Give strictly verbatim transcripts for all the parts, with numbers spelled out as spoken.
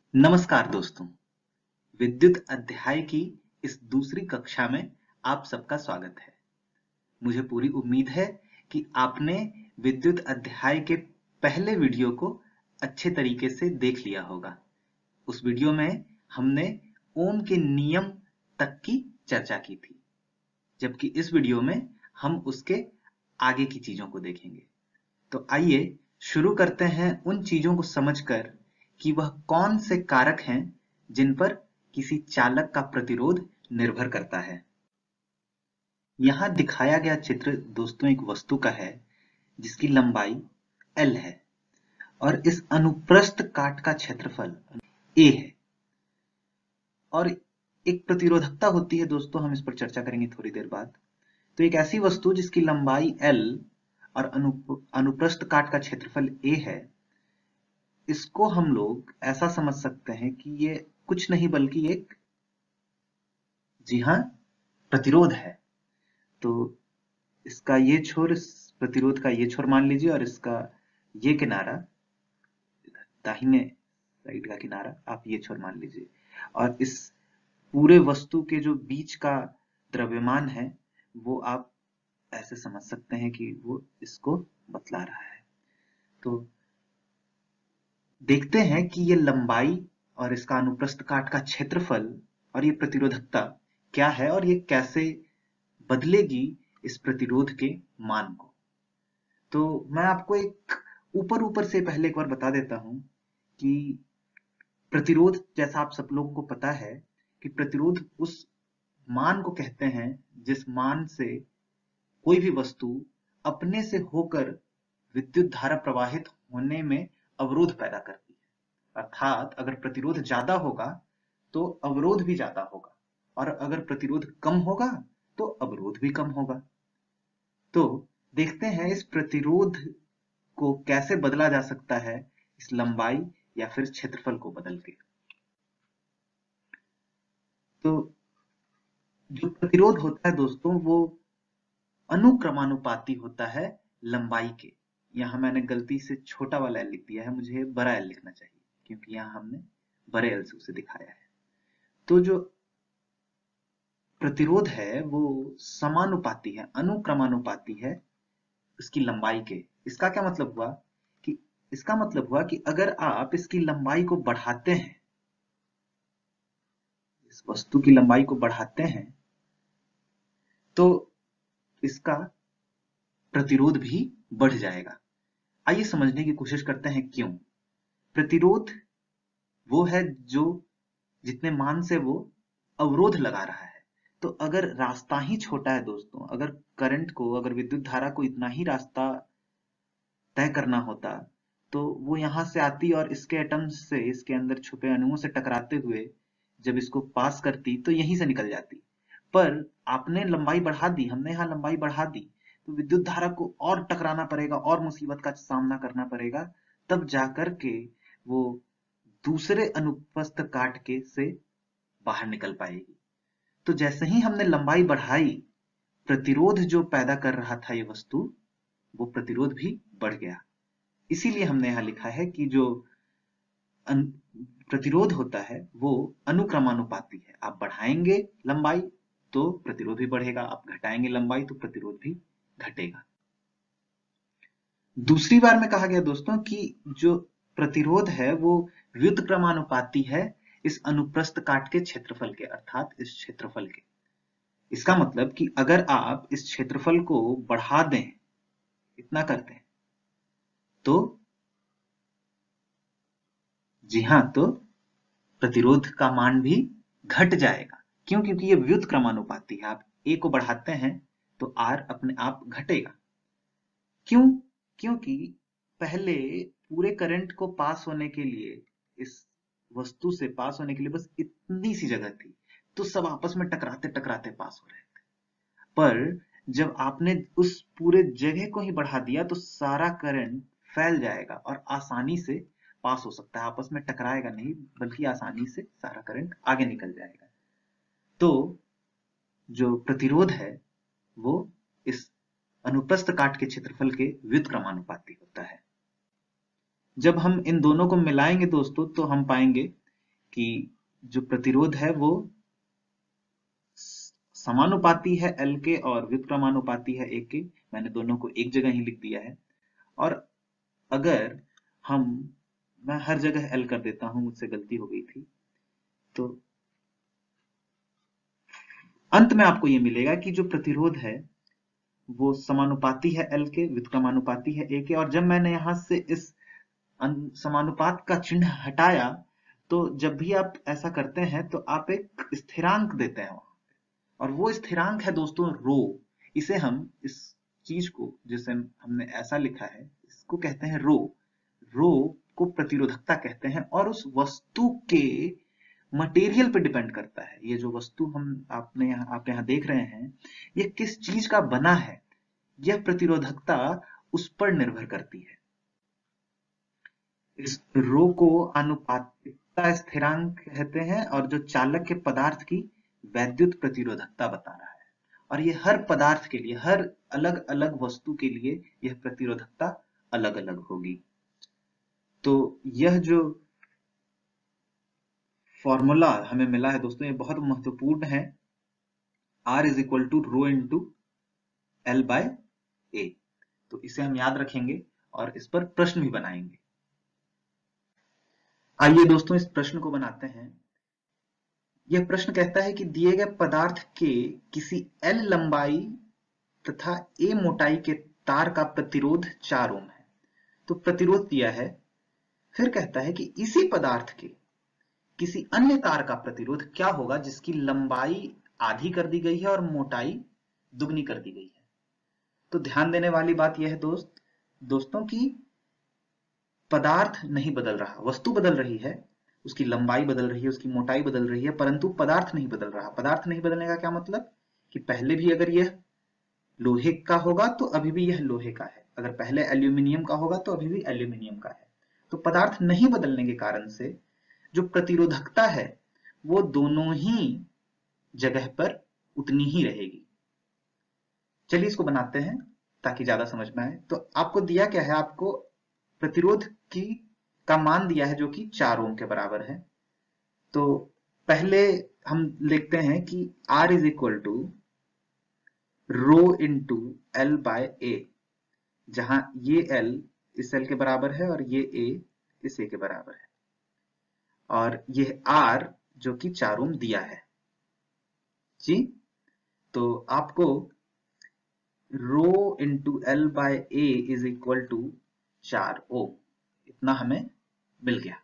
नमस्कार दोस्तों, विद्युत अध्याय की इस दूसरी कक्षा में आप सबका स्वागत है। मुझे पूरी उम्मीद है कि आपने विद्युत अध्याय के पहले वीडियो को अच्छे तरीके से देख लिया होगा। उस वीडियो में हमने ओम के नियम तक की चर्चा की थी, जबकि इस वीडियो में हम उसके आगे की चीजों को देखेंगे। तो आइए शुरू करते हैं उन चीजों को समझकर कि वह कौन से कारक हैं जिन पर किसी चालक का प्रतिरोध निर्भर करता है। यहां दिखाया गया चित्र दोस्तों एक वस्तु का है जिसकी लंबाई L है और इस अनुप्रस्थ काट का क्षेत्रफल A है और एक प्रतिरोधकता होती है दोस्तों, हम इस पर चर्चा करेंगे थोड़ी देर बाद। तो एक ऐसी वस्तु जिसकी लंबाई L और अनु, अनुप्रस्थ काट का क्षेत्रफल A है, इसको हम लोग ऐसा समझ सकते हैं कि ये कुछ नहीं बल्कि एक, जी हाँ, प्रतिरोध है। तो इसका ये छोर, इस प्रतिरोध का ये छोर मान लीजिए और इसका ये किनारा, दाहिने साइड का किनारा आप ये छोर मान लीजिए, और इस पूरे वस्तु के जो बीच का द्रव्यमान है वो आप ऐसे समझ सकते हैं कि वो इसको बतला रहा है। तो देखते हैं कि ये लंबाई और इसका अनुप्रस्थ काट का क्षेत्रफल और ये प्रतिरोधकता क्या है और ये कैसे बदलेगी इस प्रतिरोध के मान को। तो मैं आपको एक ऊपर ऊपर से पहले एक बार बता देता हूं कि प्रतिरोध, जैसा आप सब लोगों को पता है कि प्रतिरोध उस मान को कहते हैं जिस मान से कोई भी वस्तु अपने से होकर विद्युत धारा प्रवाहित होने में अवरोध पैदा करती है। अर्थात अगर प्रतिरोध ज्यादा होगा तो अवरोध भी ज्यादा होगा और अगर प्रतिरोध कम होगा तो अवरोध भी कम होगा। तो देखते हैं इस प्रतिरोध को कैसे बदला जा सकता है इस लंबाई या फिर क्षेत्रफल को बदल के। तो जो प्रतिरोध होता है दोस्तों वो अनुक्रमानुपाती होता है लंबाई के। यहां मैंने गलती से छोटा वाला एल लिख दिया है, मुझे बड़ा एल लिखना चाहिए क्योंकि यहां हमने बड़े एल से उसे दिखाया है। तो जो प्रतिरोध है वो समानुपाती है, अनुक्रमानुपाती है इसकी लंबाई के। इसका क्या मतलब हुआ कि इसका मतलब हुआ कि अगर आप इसकी लंबाई को बढ़ाते हैं, इस वस्तु की लंबाई को बढ़ाते हैं, तो इसका प्रतिरोध भी बढ़ जाएगा। आइए समझने की कोशिश करते हैं क्यों। प्रतिरोध वो है जो जितने मान से वो अवरोध लगा रहा है। तो अगर रास्ता ही छोटा है दोस्तों, अगर करंट को, अगर विद्युत धारा को इतना ही रास्ता तय करना होता तो वो यहां से आती और इसके एटम्स से, इसके अंदर छुपे अणुओं से टकराते हुए जब इसको पास करती तो यहीं से निकल जाती। पर आपने लंबाई बढ़ा दी, हमने यहाँ लंबाई बढ़ा दी, तो विद्युत धारा को और टकराना पड़ेगा और मुसीबत का सामना करना पड़ेगा, तब जाकर के वो दूसरे अनुप्रस्थ काट के से बाहर निकल पाएगी। तो जैसे ही हमने लंबाई बढ़ाई, प्रतिरोध जो पैदा कर रहा था ये वस्तु, वो प्रतिरोध भी बढ़ गया। इसीलिए हमने यहां लिखा है कि जो प्रतिरोध होता है वो अनुक्रमानुपाती है। आप बढ़ाएंगे लंबाई तो प्रतिरोध भी बढ़ेगा, आप घटाएंगे लंबाई तो प्रतिरोध भी घटेगा। दूसरी बार में कहा गया दोस्तों कि जो प्रतिरोध है वो व्युत्क्रमानुपाती है इस अनुप्रस्थ काट के क्षेत्रफल के, अर्थात इस क्षेत्रफल के। इसका मतलब कि अगर आप इस क्षेत्रफल को बढ़ा दें, इतना करते हैं, तो जी हां, तो प्रतिरोध का मान भी घट जाएगा। क्यों? क्योंकि ये व्युत्क्रमानुपाती है। आप ए को बढ़ाते हैं तो आर अपने आप घटेगा। क्यों? क्योंकि पहले पूरे करंट को पास होने के लिए, इस वस्तु से पास होने के लिए बस इतनी सी जगह थी, तो सब आपस में टकराते टकराते पास हो रहे थे। पर जब आपने उस पूरे जगह को ही बढ़ा दिया तो सारा करंट फैल जाएगा और आसानी से पास हो सकता है, आपस में टकराएगा नहीं बल्कि आसानी से सारा करंट आगे निकल जाएगा। तो जो प्रतिरोध है वो इस अनुप्रस्थ काट के क्षेत्रफल के व्युत्क्रमानुपाती होता है। जब हम इन दोनों को मिलाएंगे दोस्तों तो हम पाएंगे कि जो प्रतिरोध है वो समानुपाती है L के और व्युत्क्रमानुपाती है A के। मैंने दोनों को एक जगह ही लिख दिया है। और अगर हम मैं हर जगह L कर देता हूं, मुझसे गलती हो गई थी, तो अंत में आपको ये मिलेगा कि जो प्रतिरोध है वो समानुपाती है L के, व्युत्क्रमानुपाती है A के। और जब मैंने यहां से इस समानुपात का चिन्ह हटाया, तो जब भी आप ऐसा करते हैं तो आप एक स्थिरांक देते हैं, और वो स्थिरांक है दोस्तों रो। इसे हम इस चीज को, जिसे हमने ऐसा लिखा है, इसको कहते हैं रो। रो को प्रतिरोधकता कहते हैं और उस वस्तु के मटेरियल पे डिपेंड करता है। ये जो वस्तु हम आपने यहाँ आप यहाँ देख रहे हैं, ये किस चीज का बना है, यह प्रतिरोधकता उस पर निर्भर करती है। इस रो को आनुपातिकता स्थिरांक कहते हैं और जो चालक के पदार्थ की वैद्युत प्रतिरोधकता बता रहा है। और ये हर पदार्थ के लिए, हर अलग अलग वस्तु के लिए यह प्रतिरोधकता अलग अलग होगी। तो यह जो फॉर्मूला हमें मिला है दोस्तों, ये बहुत महत्वपूर्ण है। R is equal to rho into L by A. तो इसे हम याद रखेंगे और इस पर प्रश्न भी बनाएंगे। आइए दोस्तों इस प्रश्न को बनाते हैं। यह प्रश्न कहता है कि दिए गए पदार्थ के किसी L लंबाई तथा A मोटाई के तार का प्रतिरोध चार ओम है। तो प्रतिरोध दिया है। फिर कहता है कि इसी पदार्थ के किसी अन्य तार का प्रतिरोध क्या होगा जिसकी लंबाई आधी कर दी गई है और मोटाई दुगनी कर दी गई है। तो ध्यान देने वाली बात यह है दोस्त दोस्तों की पदार्थ नहीं बदल रहा, वस्तु बदल रही है, उसकी लंबाई बदल रही है, उसकी मोटाई बदल रही है, परंतु पदार्थ नहीं बदल रहा। पदार्थ नहीं बदलने का क्या मतलब कि पहले भी अगर यह लोहे का होगा तो अभी भी यह लोहे का है, अगर पहले एल्यूमिनियम का होगा तो अभी भी एल्यूमिनियम का है। तो पदार्थ नहीं बदलने के कारण से जो प्रतिरोधकता है वो दोनों ही जगह पर उतनी ही रहेगी। चलिए इसको बनाते हैं ताकि ज्यादा समझ में आए। तो आपको दिया क्या है, आपको प्रतिरोध की का मान दिया है जो कि चार ओम के बराबर है। तो पहले हम लिखते हैं कि R is equal to rho into L by A, जहां ये L इस L के बराबर है और ये A इस A के बराबर है, और ये R जो कि चार ओम दिया है जी। तो आपको rho into L by A is equal to चार ओम, इतना हमें मिल गया।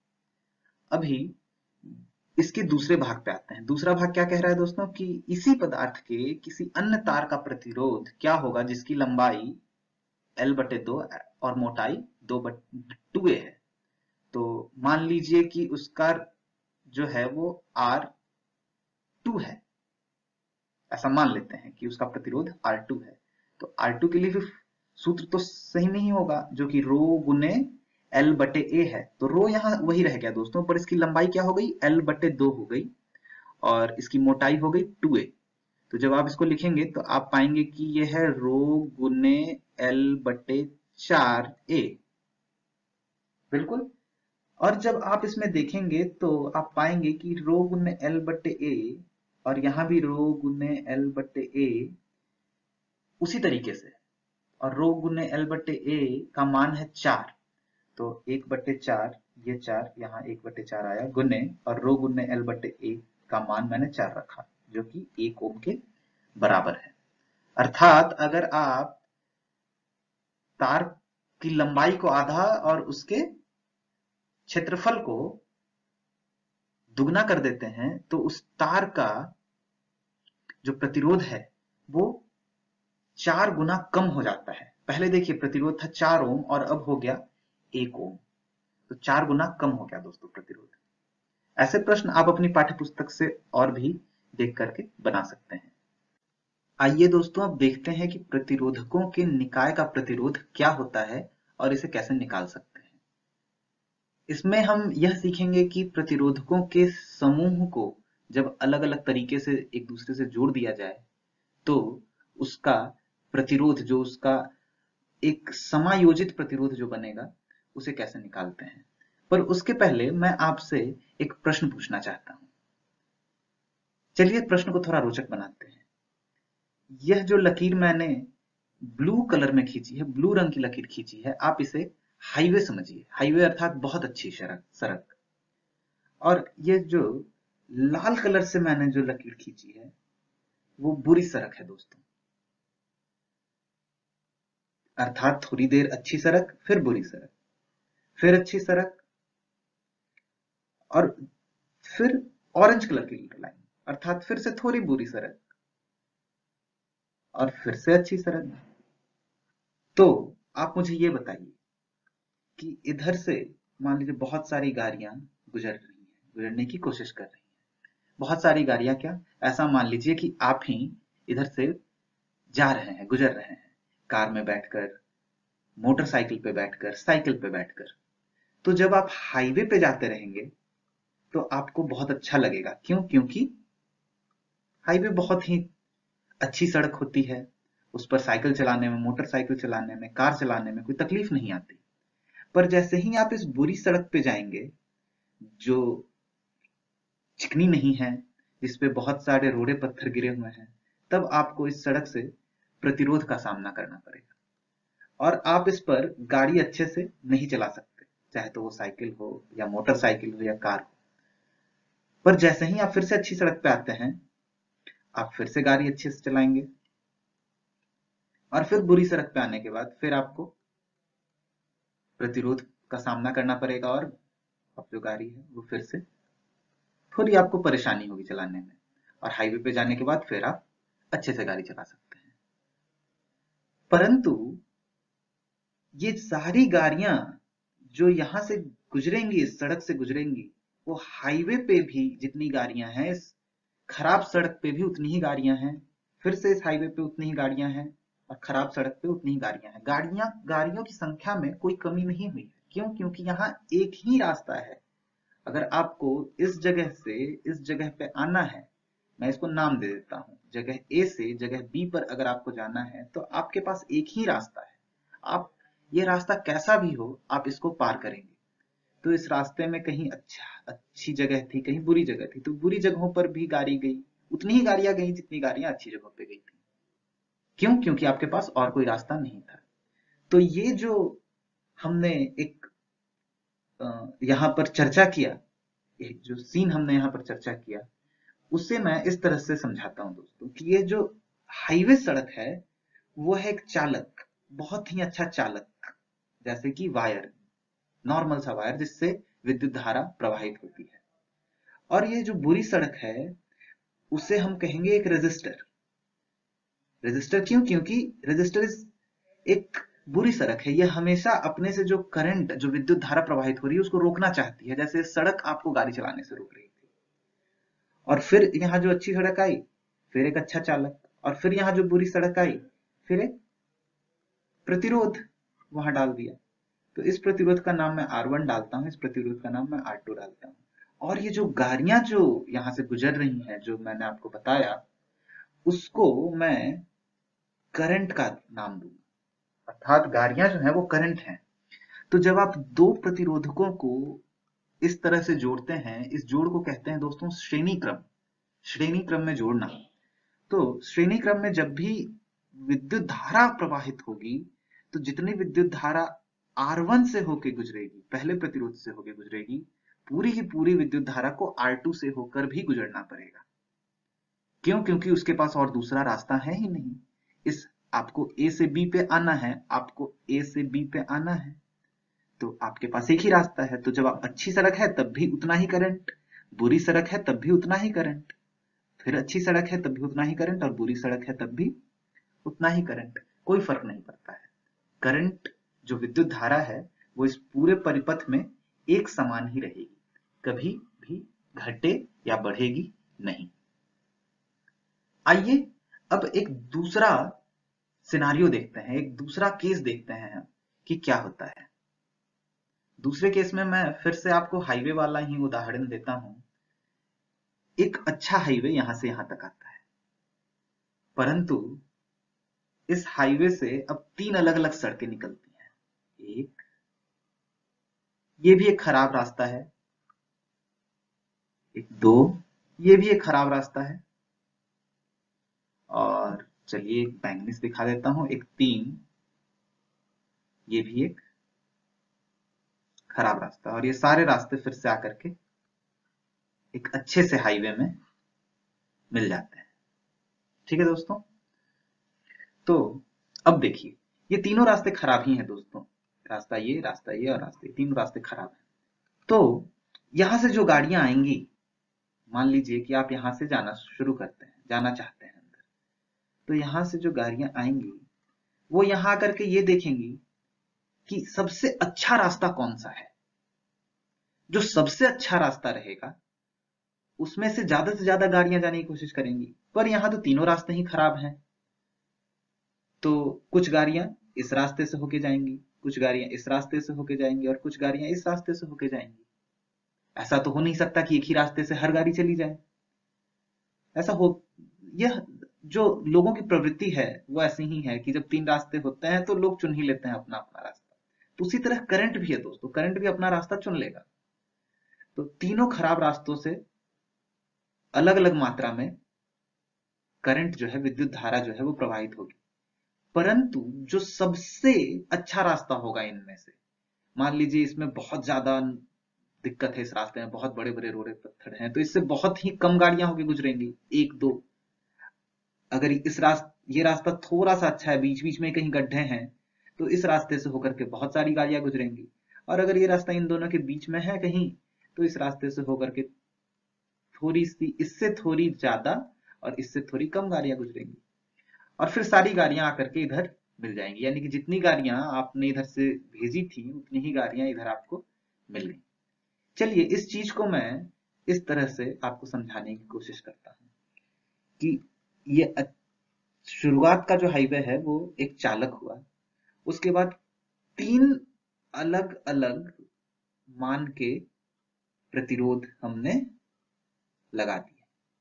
अभी इसके दूसरे भाग पे आते हैं। दूसरा भाग क्या कह रहा है दोस्तों कि इसी पदार्थ के किसी अन्य तार का प्रतिरोध क्या होगा जिसकी लंबाई L बटे दो और मोटाई दो बटे टू ए है। तो मान लीजिए कि उसका जो है वो आर टू है, ऐसा मान लेते हैं कि उसका प्रतिरोध आर टू है। तो आर टू के लिए फिर सूत्र तो सही नहीं होगा जो कि रो गुने L बटे ए है। तो रो यहां वही रह गया दोस्तों, पर इसकी लंबाई क्या हो गई, L बटे दो हो गई और इसकी मोटाई हो गई टू ए। तो जब आप इसको लिखेंगे तो आप पाएंगे कि यह है रो गुने L बटे चार ए, बिल्कुल। और जब आप इसमें देखेंगे तो आप पाएंगे कि रो गुने L बटे ए और यहां भी रो गुने L बटे ए उसी तरीके से, और रो गुने L बटे ए का मान है चार। तो एक बटे चार, ये चार यहाँ एक बटे चार आया गुने, और रो गुने L बटे ए का मान मैंने चार रखा जो कि एक ओम के बराबर है। अर्थात अगर आप तार की लंबाई को आधा और उसके क्षेत्रफल को दुगना कर देते हैं तो उस तार का जो प्रतिरोध है वो चार गुना कम हो जाता है। पहले देखिए प्रतिरोध था चार ओम और अब हो गया एक ओम, तो चार गुना कम हो गया दोस्तों प्रतिरोध। ऐसे प्रश्न आप अपनी पाठ्यपुस्तक से और भी देख करके बना सकते हैं। आइए दोस्तों अब देखते हैं कि प्रतिरोधकों के निकाय का प्रतिरोध क्या होता है और इसे कैसे निकाल सकते हैं। इसमें हम यह सीखेंगे कि प्रतिरोधकों के समूह को जब अलग अलग तरीके से एक दूसरे से जोड़ दिया जाए तो उसका प्रतिरोध, जो उसका एक समायोजित प्रतिरोध जो बनेगा, उसे कैसे निकालते हैं। पर उसके पहले मैं आपसे एक प्रश्न पूछना चाहता हूं। चलिए प्रश्न को थोड़ा रोचक बनाते हैं। यह जो लकीर मैंने ब्लू कलर में खींची है, ब्लू रंग की लकीर खींची है, आप इसे हाईवे समझिए। हाईवे अर्थात बहुत अच्छी सड़क सड़क। और ये जो लाल कलर से मैंने जो लकीर खींची है वो बुरी सड़क है दोस्तों। अर्थात थोड़ी देर अच्छी सड़क, फिर बुरी सड़क, फिर अच्छी सड़क, और फिर ऑरेंज कलर की लाइन, अर्थात फिर से थोड़ी बुरी सड़क, और फिर से अच्छी सड़क। तो आप मुझे ये बताइए कि इधर से मान लीजिए बहुत सारी गाड़ियां गुजर रही हैं, गुजरने की कोशिश कर रही हैं। बहुत सारी गाड़ियां क्या, ऐसा मान लीजिए कि आप ही इधर से जा रहे हैं, गुजर रहे हैं, कार में बैठकर, मोटरसाइकिल पे बैठकर, साइकिल पे बैठकर। तो जब आप हाईवे पे जाते रहेंगे तो आपको बहुत अच्छा लगेगा। क्यों? क्योंकि हाईवे बहुत ही अच्छी सड़क होती है। उस पर साइकिल चलाने में, मोटरसाइकिल चलाने में, कार चलाने में कोई तकलीफ नहीं आती। पर जैसे ही आप इस बुरी सड़क पे जाएंगे, जो चिकनी नहीं है, जिसपे बहुत सारे रोड़े पत्थर गिरे हुए हैं, तब आपको इस सड़क से प्रतिरोध का सामना करना पड़ेगा और आप इस पर गाड़ी अच्छे से नहीं चला सकते, चाहे तो वो साइकिल हो या मोटरसाइकिल हो या कार हो। पर जैसे ही आप फिर से अच्छी सड़क पे आते हैं, आप फिर से गाड़ी अच्छे से चलाएंगे और फिर बुरी सड़क पे आने के बाद फिर आपको प्रतिरोध का सामना करना पड़ेगा और अब जो गाड़ी है वो फिर से थोड़ी आपको परेशानी होगी चलाने में। और हाईवे पे जाने के बाद फिर आप अच्छे से गाड़ी चला सकते हैं। परंतु ये सारी गाड़ियां जो यहां से गुजरेंगी, इस सड़क से गुजरेंगी, वो हाईवे पे भी जितनी गाड़ियां हैं, इस खराब सड़क पे भी उतनी ही गाड़ियां हैं, फिर से इस हाईवे पे उतनी ही गाड़ियां हैं और खराब सड़क पे उतनी ही गाड़ियां हैं। गाड़ियां गाड़ियों की संख्या में कोई कमी नहीं हुई। क्यों? क्योंकि यहाँ एक ही रास्ता है। अगर आपको इस जगह से इस जगह पे आना है, मैं इसको नाम दे देता हूँ, जगह ए से जगह बी पर अगर आपको जाना है तो आपके पास एक ही रास्ता है। आप ये रास्ता कैसा भी हो, आप इसको पार करेंगे। तो इस रास्ते में कहीं अच्छा अच्छी जगह थी, कहीं बुरी जगह थी, तो बुरी जगहों पर भी गाड़ी गई, उतनी ही गाड़ियां गई जितनी गाड़ियां अच्छी जगहों पे गई थी। क्यों? क्योंकि आपके पास और कोई रास्ता नहीं था। तो ये जो हमने एक यहाँ पर चर्चा किया, ये जो सीन हमने यहाँ पर चर्चा किया, उसे मैं इस तरह से समझाता हूँ दोस्तों कि ये जो हाईवे सड़क है वो है एक चालक, बहुत ही अच्छा चालक, जैसे कि वायर, नॉर्मल सा वायर जिससे विद्युत धारा प्रवाहित होती है। और ये जो बुरी सड़क है उसे हम कहेंगे एक रेजिस्टर। रेजिस्टर क्यों? क्योंकि रेजिस्टर एक बुरी सड़क है। यह हमेशा अपने से जो करंट, जो विद्युत धारा प्रवाहित हो रही है उसको रोकना चाहती है, जैसे सड़क आपको गाड़ी चलाने से रोक रही थी। और फिर यहाँ जो अच्छी सड़क आई, फिर एक अच्छा चालक, और फिर यहाँ जो बुरी सड़क आई, फिर एक प्रतिरोध वहां डाल दिया। तो इस प्रतिरोध का नाम मैं आर वन डालता हूँ, इस प्रतिरोध का नाम मैं आर टू डालता हूँ। और ये जो गाड़ियां जो यहाँ से गुजर रही हैं, जो मैंने आपको बताया, उसको मैं करंट का नाम दूंगा। अर्थात गाड़ियां जो है वो करंट हैं। तो जब आप दो प्रतिरोधकों को इस तरह से जोड़ते हैं, इस जोड़ को कहते हैं दोस्तों श्रेणी क्रम। श्रेणी क्रम में जोड़ना। तो श्रेणी क्रम में जब भी विद्युत धारा प्रवाहित होगी, तो जितनी विद्युत धारा आर वन से होकर गुजरेगी, पहले प्रतिरोध से होकर गुजरेगी, पूरी की पूरी विद्युत धारा को आर टू से होकर भी गुजरना पड़ेगा। क्यों? क्योंकि उसके पास और दूसरा रास्ता है ही नहीं। इस आपको ए से बी पे आना है, आपको ए से बी पे आना है, तो आपके पास एक ही रास्ता है। तो जब आप अच्छी सड़क है तब भी उतना ही करंट, बुरी सड़क है तब भी उतना ही करंट, फिर अच्छी सड़क है तब भी उतना ही करंट, और बुरी सड़क है तब भी उतना ही करंट। कोई फर्क नहीं पड़ता है। करंट, जो विद्युत धारा है, वो इस पूरे परिपथ में एक समान ही रहेगी, कभी भी घटे या बढ़ेगी नहीं। आइए अब एक दूसरा सिनारियो देखते हैं, एक दूसरा केस देखते हैं कि क्या होता है। दूसरे केस में मैं फिर से आपको हाईवे वाला ही उदाहरण देता हूं। एक अच्छा हाईवे यहां से यहां तक आता है, परंतु इस हाईवे से अब तीन अलग अलग सड़कें निकलती हैं। एक, ये भी एक खराब रास्ता है। एक दो, ये भी एक खराब रास्ता है। और चलिए एक बैंगनी से दिखा देता हूं, एक तीन, ये भी एक खराब रास्ता। और ये सारे रास्ते फिर से आकर के एक अच्छे से हाईवे में मिल जाते हैं। ठीक है दोस्तों, तो अब देखिए ये तीनों रास्ते खराब ही हैं दोस्तों। रास्ता ये, रास्ता ये और रास्ते, तीनों रास्ते खराब हैं। तो यहां से जो गाड़ियां आएंगी, मान लीजिए कि आप यहां से जाना शुरू करते हैं, जाना चाहते हैं अंदर, तो यहां से जो गाड़ियां आएंगी वो यहां आकर के ये देखेंगी कि सबसे अच्छा रास्ता कौन सा है। जो सबसे अच्छा रास्ता रहेगा उसमें से ज्यादा से ज्यादा गाड़ियां जाने की कोशिश करेंगी। पर यहां तो तीनों रास्ते ही खराब हैं, तो कुछ गाड़ियां इस रास्ते से होके जाएंगी, कुछ गाड़ियां इस रास्ते से होके जाएंगी और कुछ गाड़ियां इस रास्ते से होके जाएंगी। ऐसा तो हो नहीं सकता कि एक ही रास्ते से हर गाड़ी चली जाए। ऐसा हो, यह जो लोगों की प्रवृत्ति है वो ऐसी ही है कि जब तीन रास्ते होते हैं तो लोग चुन ही लेते हैं अपना अपना रास्ता। तो उसी तरह करंट भी है दोस्तों, करंट भी अपना रास्ता चुन लेगा। तो तीनों खराब रास्तों से अलग अलग मात्रा में करंट जो है, विद्युत धारा जो है वो प्रवाहित होगी। परंतु जो सबसे अच्छा रास्ता होगा इनमें से, मान लीजिए इसमें बहुत ज्यादा दिक्कत है, इस रास्ते में बहुत बड़े बड़े रोड़े पत्थर हैं, तो इससे बहुत ही कम गाड़ियां होकर गुजरेंगी, एक दो। अगर इस रास्ता, ये रास्ता थोड़ा सा अच्छा है, बीच बीच में कहीं गड्ढे हैं, तो इस रास्ते से होकर के बहुत सारी गाड़ियां गुजरेंगी। और अगर ये रास्ता इन दोनों के बीच में है कहीं, तो इस रास्ते से होकर के थोड़ी सी, इससे थोड़ी ज्यादा और इससे थोड़ी कम गाड़ियां गुजरेंगी। और फिर सारी गाड़ियां आकर के इधर मिल जाएंगी, यानी कि जितनी गाड़ियां आपने इधर से भेजी थी उतनी ही गाड़ियां इधर आपको मिल गई। चलिए इस चीज को मैं इस तरह से आपको समझाने की कोशिश करता हूं कि ये शुरुआत का जो हाईवे है वो एक चालक हुआ, उसके बाद तीन अलग अलग मान के प्रतिरोध हमने लगा दिए,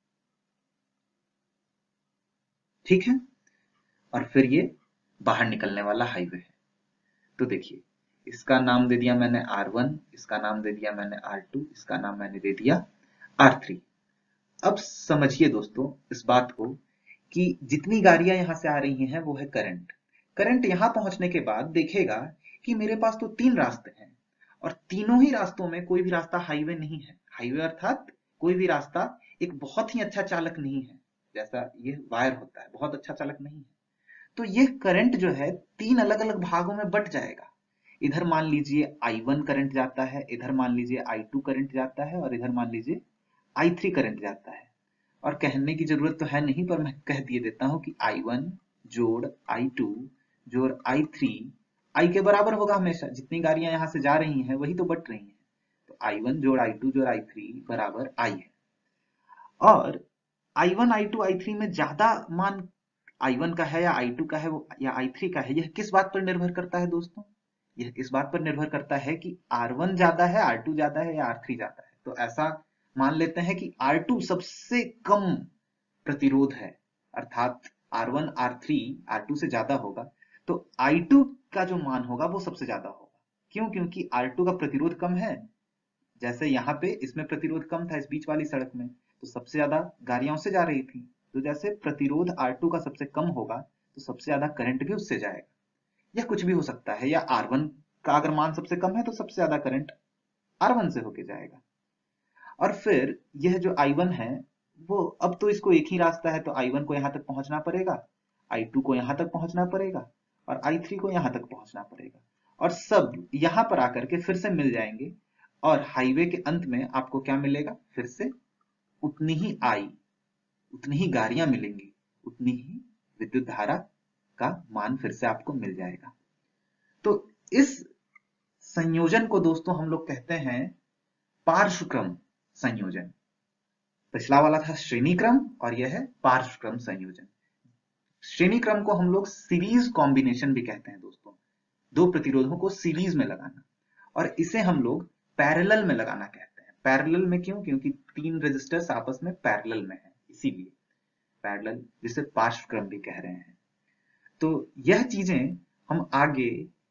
ठीक है। और फिर ये बाहर निकलने वाला हाईवे है। तो देखिए इसका नाम दे दिया मैंने आर वन, इसका नाम दे दिया मैंने आर टू, इसका नाम मैंने दे दिया आर थ्री। अब समझिए दोस्तों इस बात को कि जितनी गाड़ियां यहां से आ रही हैं वो है करंट। करंट यहां पहुंचने के बाद देखेगा कि मेरे पास तो तीन रास्ते हैं और तीनों ही रास्तों में कोई भी रास्ता हाईवे नहीं है। हाईवे अर्थात कोई भी रास्ता एक बहुत ही अच्छा चालक नहीं है, जैसा ये वायर होता है, बहुत अच्छा चालक नहीं है। तो ये करंट जो है तीन अलग अलग भागों में बट जाएगा। इधर मान लीजिए आई वन करंट जाता है, इधर मान लीजिए आई टू करंट जाता है और इधर मान लीजिए आई थ्री करंट जाता है। और कहने की जरूरत तो है नहीं, पर मैं कह दिए देता हूं कि आई वन जोड़ आई टू जोड़ आई थ्री आई के बराबर होगा हमेशा। जितनी गाड़ियां यहां से जा रही हैं वही तो बट रही हैं। तो आई वन जोड़ आई टू जोड़ आई थ्री बराबर आई है। और I one I two I three में ज्यादा मान आई वन का है या आई टू का है वो, या आई थ्री का है, यह किस बात पर निर्भर करता है दोस्तों? यह इस बात पर निर्भर करता है कि आर वन ज्यादा है, आर टू ज्यादा है या आर थ्री ज्यादा है। तो ऐसा मान लेते हैं कि आर टू सबसे कम प्रतिरोध है, अर्थात R one R three R two से ज्यादा होगा, तो आई टू का जो मान होगा वो सबसे ज्यादा होगा। क्यों? क्योंकि आर टू का प्रतिरोध कम है। जैसे यहाँ पे इसमें प्रतिरोध कम था इस बीच वाली सड़क में, तो सबसे ज्यादा गाड़ियां उससे जा रही थी। तो जैसे प्रतिरोध आर टू का सबसे कम होगा तो सबसे ज्यादा करंट भी उससे जाएगा। यह कुछ भी हो सकता है, या आर वन का अगर मान सबसे कम है तो सबसे ज्यादा करंट आर वन से होके जाएगा। और फिर यह जो आई वन है वो, अब तो इसको एक ही रास्ता है, तो आई वन को यहां तक पहुंचना पड़ेगा, आई टू को यहां तक पहुंचना पड़ेगा और आई थ्री को यहां तक पहुंचना पड़ेगा। और सब यहां पर आकर के फिर से मिल जाएंगे और हाईवे के अंत में आपको क्या मिलेगा? फिर से उतनी ही आई, उतनी ही गाड़ियां मिलेंगी, उतनी ही विद्युत धारा का मान फिर से आपको मिल जाएगा। तो इस संयोजन को दोस्तों हम लोग कहते हैं पार्श्वक्रम संयोजन। पिछला वाला था श्रेणी क्रम और यह है पार्श्वक्रम संयोजन। श्रेणी क्रम को हम लोग सीरीज कॉम्बिनेशन भी कहते हैं दोस्तों, दो प्रतिरोधों को सीरीज में लगाना। और इसे हम लोग पैरेलल में लगाना कहते हैं। पैरेलल में क्यों? क्योंकि तीन रेजिस्टर्स आपस में पैरेलल में है, इसीलिए पैरेलल, जिसे पार्श्वक्रम भी कह रहे हैं। तो यह चीजें हम आगे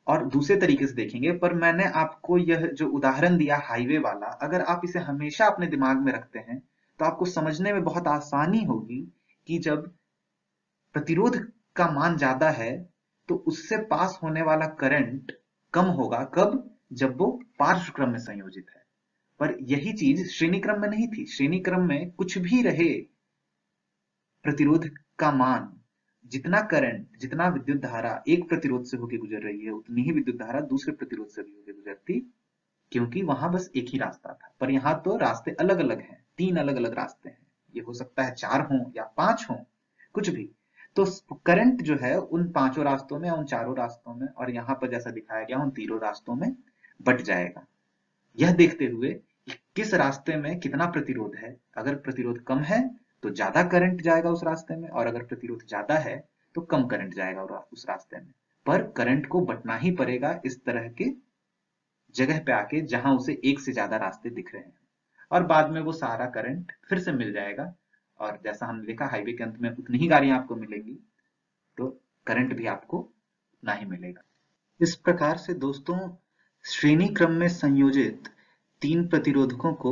और दूसरे तरीके से देखेंगे, पर मैंने आपको यह जो उदाहरण दिया हाईवे वाला, अगर आप इसे हमेशा अपने दिमाग में रखते हैं तो आपको समझने में बहुत आसानी होगी कि जब प्रतिरोध का मान ज्यादा है तो उससे पास होने वाला करंट कम होगा। कब? जब वो पार्श्व क्रम में संयोजित है। पर यही चीज श्रेणी क्रम में नहीं थी। श्रेणी क्रम में कुछ भी रहे प्रतिरोध का मान, जितना करंट, जितना विद्युत धारा एक प्रतिरोध से होकर गुजर रही है, उतनी ही विद्युत धारा दूसरे प्रतिरोध से भी होकर गुजरती, क्योंकि वहां बस एक ही रास्ता था। पर यहाँ तो रास्ते अलग अलग हैं, तीन अलग अलग रास्ते हैं। ये हो सकता है चार हों या पांच हों, कुछ भी। तो करंट जो है उन पांचों रास्तों में, उन चारों रास्तों में, और यहाँ पर जैसा दिखाया गया उन तीनों रास्तों में बट जाएगा। यह देखते हुए कि किस रास्ते में कितना प्रतिरोध है। अगर प्रतिरोध कम है तो ज्यादा करंट जाएगा उस रास्ते में, और अगर प्रतिरोध ज्यादा है तो कम करंट जाएगा उस रास्ते में। पर करंट को बटना ही पड़ेगा इस तरह के जगह पे आके जहां उसे एक से ज्यादा रास्ते दिख रहे हैं, और बाद में वो सारा करंट फिर से मिल जाएगा। और जैसा हमने देखा हाईवे के अंत में उतनी ही गाड़ियां आपको मिलेंगी, तो करंट भी आपको उतना ही मिलेगा। इस प्रकार से दोस्तों श्रेणी क्रम में संयोजित तीन प्रतिरोधकों को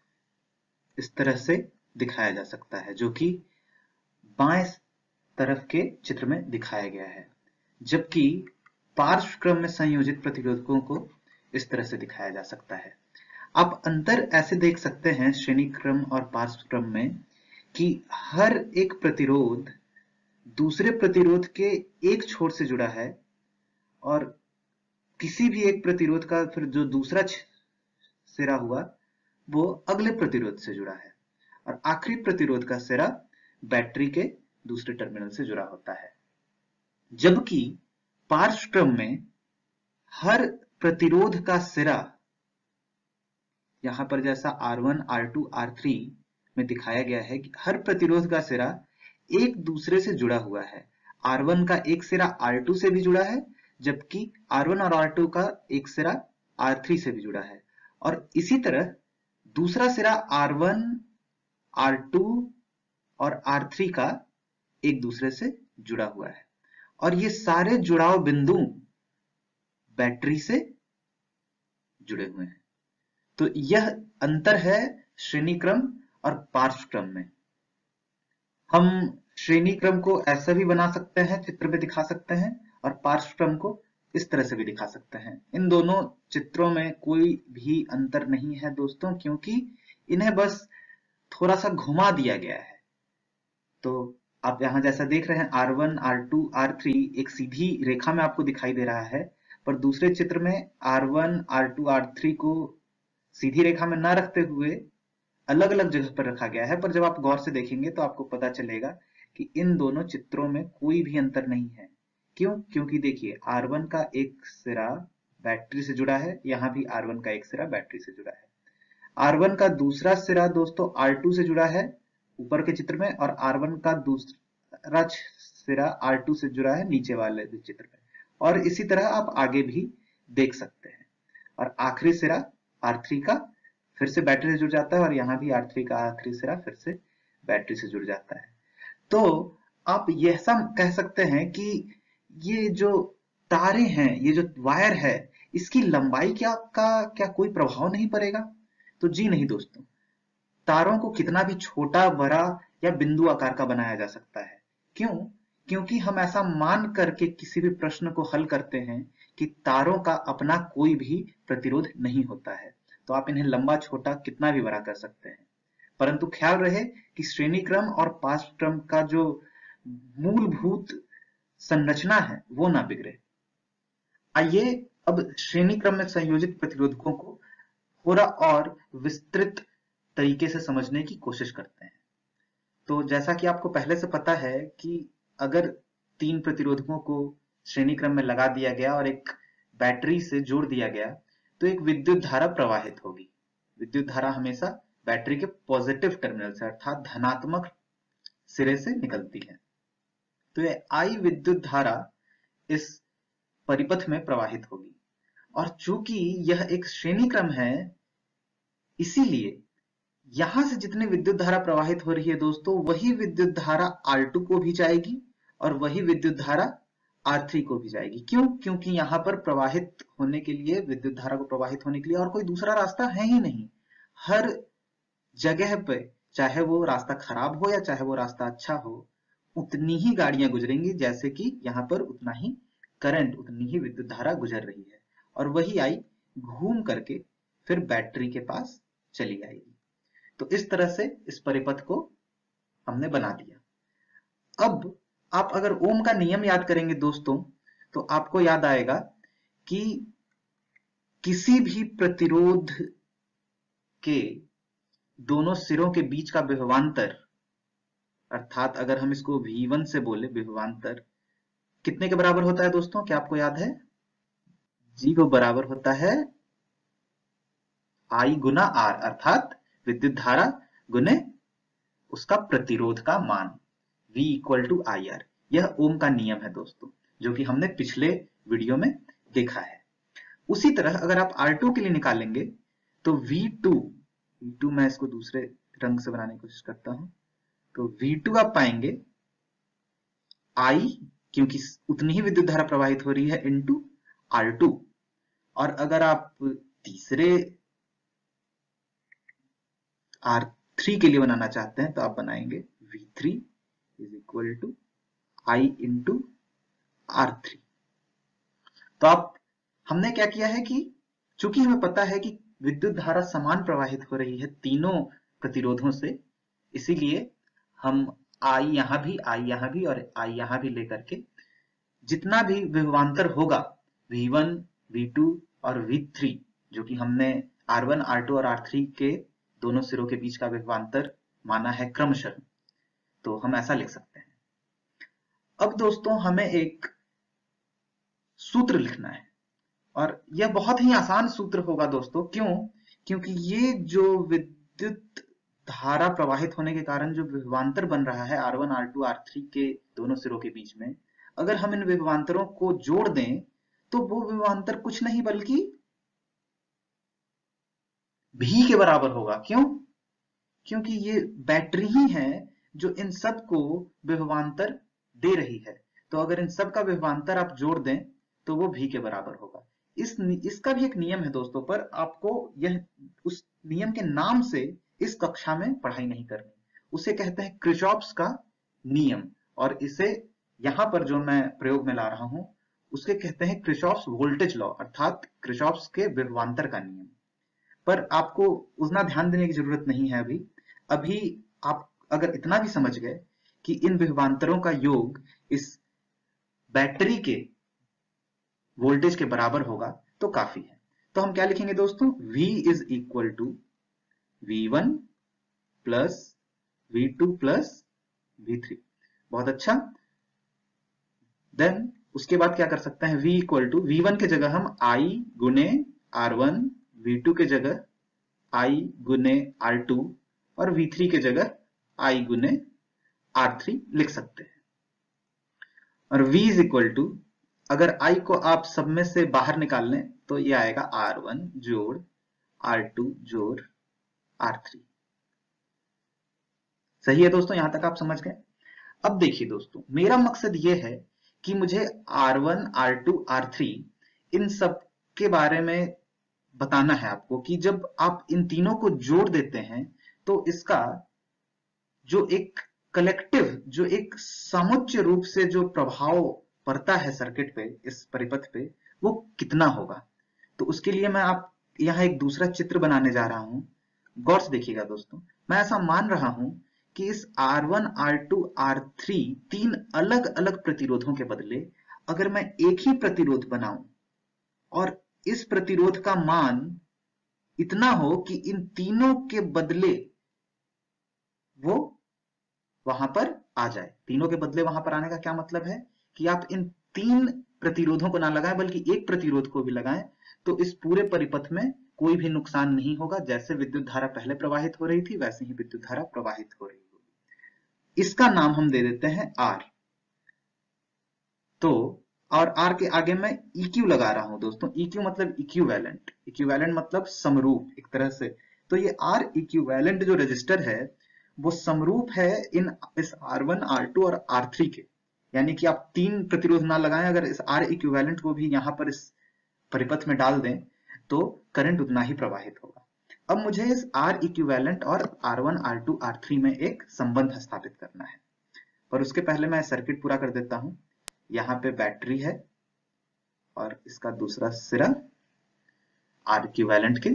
इस तरह से दिखाया जा सकता है, जो कि बाएं तरफ के चित्र में दिखाया गया है, जबकि पार्श्व क्रम में संयोजित प्रतिरोधकों को इस तरह से दिखाया जा सकता है। आप अंतर ऐसे देख सकते हैं श्रेणी क्रम और पार्श्व क्रम में कि हर एक प्रतिरोध दूसरे प्रतिरोध के एक छोर से जुड़ा है, और किसी भी एक प्रतिरोध का फिर जो दूसरा सिरा हुआ वो अगले प्रतिरोध से जुड़ा है, और आखिरी प्रतिरोध का सिरा बैटरी के दूसरे टर्मिनल से जुड़ा होता है। जबकि पार्श्व क्रम में हर प्रतिरोध का सिरा, यहां पर जैसा R one, R two, R three में दिखाया गया है कि हर प्रतिरोध का सिरा एक दूसरे से जुड़ा हुआ है। आर वन का एक सिरा आर टू से भी जुड़ा है, जबकि आर वन और आर टू का एक सिरा आर थ्री से भी जुड़ा है, और इसी तरह दूसरा सिरा आर वन, आर टू और आर थ्री का एक दूसरे से जुड़ा हुआ है, और ये सारे जुड़ाव बिंदु बैटरी से जुड़े हुए हैं। तो यह अंतर है श्रेणी क्रम और पार्श्व क्रम में। हम श्रेणी क्रम को ऐसा भी बना सकते हैं, चित्र में दिखा सकते हैं, और पार्श्व क्रम को इस तरह से भी दिखा सकते हैं। इन दोनों चित्रों में कोई भी अंतर नहीं है दोस्तों, क्योंकि इन्हें बस थोड़ा सा घुमा दिया गया है। तो आप यहां जैसा देख रहे हैं R one, R two, R three एक सीधी रेखा में आपको दिखाई दे रहा है, पर दूसरे चित्र में R one, R two, R three को सीधी रेखा में ना रखते हुए अलग अलग जगह पर रखा गया है। पर जब आप गौर से देखेंगे तो आपको पता चलेगा कि इन दोनों चित्रों में कोई भी अंतर नहीं है। क्यों? क्योंकि देखिए आर वन का एक सिरा बैटरी से जुड़ा है, यहां भी आर वन का एक सिरा बैटरी से जुड़ा है। आर वन का दूसरा सिरा दोस्तों आर टू से जुड़ा है ऊपर के चित्र में, और आर वन का दूसरा सिरा आर टू से जुड़ा है नीचे वाले चित्र में, और इसी तरह आप आगे भी देख सकते हैं। और आखिरी सिरा आर थ्री का फिर से बैटरी से जुड़ जाता है, और यहां भी आर थ्री का आखिरी सिरा फिर से बैटरी से जुड़ जाता है। तो आप यह सब कह सकते हैं कि ये जो तारे हैं, ये जो वायर है, इसकी लंबाई क्या का क्या कोई प्रभाव नहीं पड़ेगा? तो जी नहीं दोस्तों, तारों को कितना भी छोटा, बड़ा या बिंदु आकार का बनाया जा सकता है। क्यों? क्योंकि हम ऐसा मान करके किसी भी प्रश्न को हल करते हैं कि तारों का अपना कोई भी प्रतिरोध नहीं होता है, तो आप इन्हें लंबा छोटा कितना भी बड़ा कर सकते हैं। परंतु ख्याल रहे कि श्रेणी क्रम और पार्श्व क्रम का जो मूलभूत संरचना है वो ना बिगड़े। आइए अब श्रेणी क्रम में संयोजित प्रतिरोधकों को थोड़ा और विस्तृत तरीके से समझने की कोशिश करते हैं। तो जैसा कि आपको पहले से पता है कि अगर तीन प्रतिरोधकों को श्रेणी क्रम में लगा दिया गया और एक बैटरी से जोड़ दिया गया तो एक विद्युत धारा प्रवाहित होगी। विद्युत धारा हमेशा बैटरी के पॉजिटिव टर्मिनल से अर्थात धनात्मक सिरे से निकलती है। तो ये आई विद्युत धारा इस परिपथ में प्रवाहित होगी, और चूंकि यह एक श्रेणी क्रम है इसीलिए यहां से जितनी विद्युत धारा प्रवाहित हो रही है दोस्तों, वही विद्युत धारा आर टू को भी जाएगी और वही विद्युत धारा आर थ्री को भी जाएगी। क्यों? क्योंकि यहाँ पर प्रवाहित होने के लिए, विद्युत धारा को प्रवाहित होने के लिए और कोई दूसरा रास्ता है ही नहीं। हर जगह पे, चाहे वो रास्ता खराब हो या चाहे वो रास्ता अच्छा हो, उतनी ही गाड़ियां गुजरेंगी, जैसे कि यहाँ पर उतना ही करंट, उतनी ही विद्युत धारा गुजर रही है, और वही आई घूम करके फिर बैटरी के पास चली आएगी। तो इस तरह से इस परिपथ को हमने बना दिया। अब आप अगर ओम का नियम याद करेंगे दोस्तों, तो आपको याद आएगा कि किसी भी प्रतिरोध के दोनों सिरों के बीच का विभवांतर, अर्थात अगर हम इसको वी वन से बोले, विभवांतर कितने के बराबर होता है दोस्तों? क्या आपको याद है? जी को बराबर होता है आई गुना आर, अर्थात विद्युत धारा गुने उसका प्रतिरोध का मान, V equal to I R. यह ओम का नियम है दोस्तों, जो कि हमने पिछले वीडियो में देखा है। उसी तरह अगर आप आर टू के लिए निकालेंगे तो वी टू, वी टू मैं इसको दूसरे रंग से बनाने की कोशिश करता हूं, तो वी टू आप पाएंगे I, क्योंकि उतनी ही विद्युत धारा प्रवाहित हो रही है, इनटू आर टू। और अगर आप तीसरे आर थ्री के लिए बनाना चाहते हैं तो आप बनाएंगे V three is equal to I into R three. तो आप, हमने क्या किया है कि चूंकि हमें पता है कि विद्युत धारा समान प्रवाहित हो रही है तीनों प्रतिरोधों से, इसीलिए हम आई यहां भी, आई यहां भी और आई यहां भी लेकर के जितना भी विभवांतर होगा वी वन, वी टू और वी थ्री, जो कि हमने आर वन, आर टू और आर थ्री के दोनों सिरों के बीच का विभवांतर माना है क्रमशः, तो हम ऐसा लिख सकते हैं। अब दोस्तों हमें एक सूत्र लिखना है, और यह बहुत ही आसान सूत्र होगा दोस्तों। क्यों? क्योंकि ये जो विद्युत धारा प्रवाहित होने के कारण जो विभवांतर बन रहा है R one, R two, R three के दोनों सिरों के बीच में, अगर हम इन विभवांतरों को जोड़ दें तो वो विभवांतर कुछ नहीं बल्कि भी के बराबर होगा। क्यों? क्योंकि ये बैटरी ही है जो इन सब को विभवांतर दे रही है। तो अगर इन सब का विभवांतर आप जोड़ दें तो वो भी के बराबर होगा। इस इसका भी एक नियम है दोस्तों, पर आपको यह उस नियम के नाम से इस कक्षा में पढ़ाई नहीं करनी। उसे कहते हैं किरचॉफ्स का नियम, और इसे यहां पर जो मैं प्रयोग में ला रहा हूं उसके कहते हैं किरचॉफ्स वोल्टेज लॉ, अर्थात किरचॉफ्स के विभवांतर का नियम। पर आपको उतना ध्यान देने की जरूरत नहीं है अभी। अभी आप अगर इतना भी समझ गए कि इन विभवांतरों का योग इस बैटरी के वोल्टेज के बराबर होगा तो काफी है। तो हम क्या लिखेंगे दोस्तों? V is equal to V one plus V two plus V three. बहुत अच्छा। देन उसके बाद क्या कर सकते हैं? V equal to V one के जगह हम I गुने आर वन, वी टू के जगह I गुने आर टू और वी थ्री के जगह I गुने आर थ्री लिख सकते हैं। और V इज इक्वल टू, अगर I को आप सब में से बाहर निकाल लें तो ये आएगा आर वन जोड़ आर टू जोड़ आर थ्री। सही है दोस्तों, यहां तक आप समझ गए? अब देखिए दोस्तों, मेरा मकसद ये है कि मुझे R one, R two, R three इन सब के बारे में बताना है आपको कि जब आप इन तीनों को जोड़ देते हैं तो इसका जो एक कलेक्टिव, जो एक समुच्चय रूप से जो प्रभाव पड़ता है सर्किट पे, इस परिपथ पे, वो कितना होगा। तो उसके लिए मैं आप यहाँ एक दूसरा चित्र बनाने जा रहा हूं। गौर से देखिएगा दोस्तों, मैं ऐसा मान रहा हूं कि इस R one, R two, R three तीन अलग अलग प्रतिरोधों के बदले अगर मैं एक ही प्रतिरोध बनाऊं और इस प्रतिरोध का मान इतना हो कि इन तीनों के बदले वो वहां पर आ जाए। तीनों के बदले वहां पर आने का क्या मतलब है कि आप इन तीन प्रतिरोधों को ना लगाएं बल्कि एक प्रतिरोध को भी लगाएं, तो इस पूरे परिपथ में कोई भी नुकसान नहीं होगा। जैसे विद्युत धारा पहले प्रवाहित हो रही थी वैसे ही विद्युत धारा प्रवाहित हो रही होगी। इसका नाम हम दे देते हैं आर। तो और आर के आगे मैं E Q लगा रहा हूं दोस्तों। E Q मतलब इक्विवेलेंट, इक्विवेलेंट मतलब समरूप एक तरह से। तो ये आर इक्विवेलेंट जो रजिस्टर है वो समरूप है इन इस आर वन, आर टू और आर थ्री के। यानी कि आप तीन प्रतिरोध ना लगाएं, अगर इस आर इक्विवेलेंट को भी यहां पर इस परिपथ में डाल दें तो करंट उतना ही प्रवाहित होगा। अब मुझे इस आर इक्विवेलेंट और R one, R two, R three में एक संबंध स्थापित करना है, पर उसके पहले मैं सर्किट पूरा कर देता हूं। यहाँ पे बैटरी है और इसका दूसरा सिरा आर इक्विवेलेंट के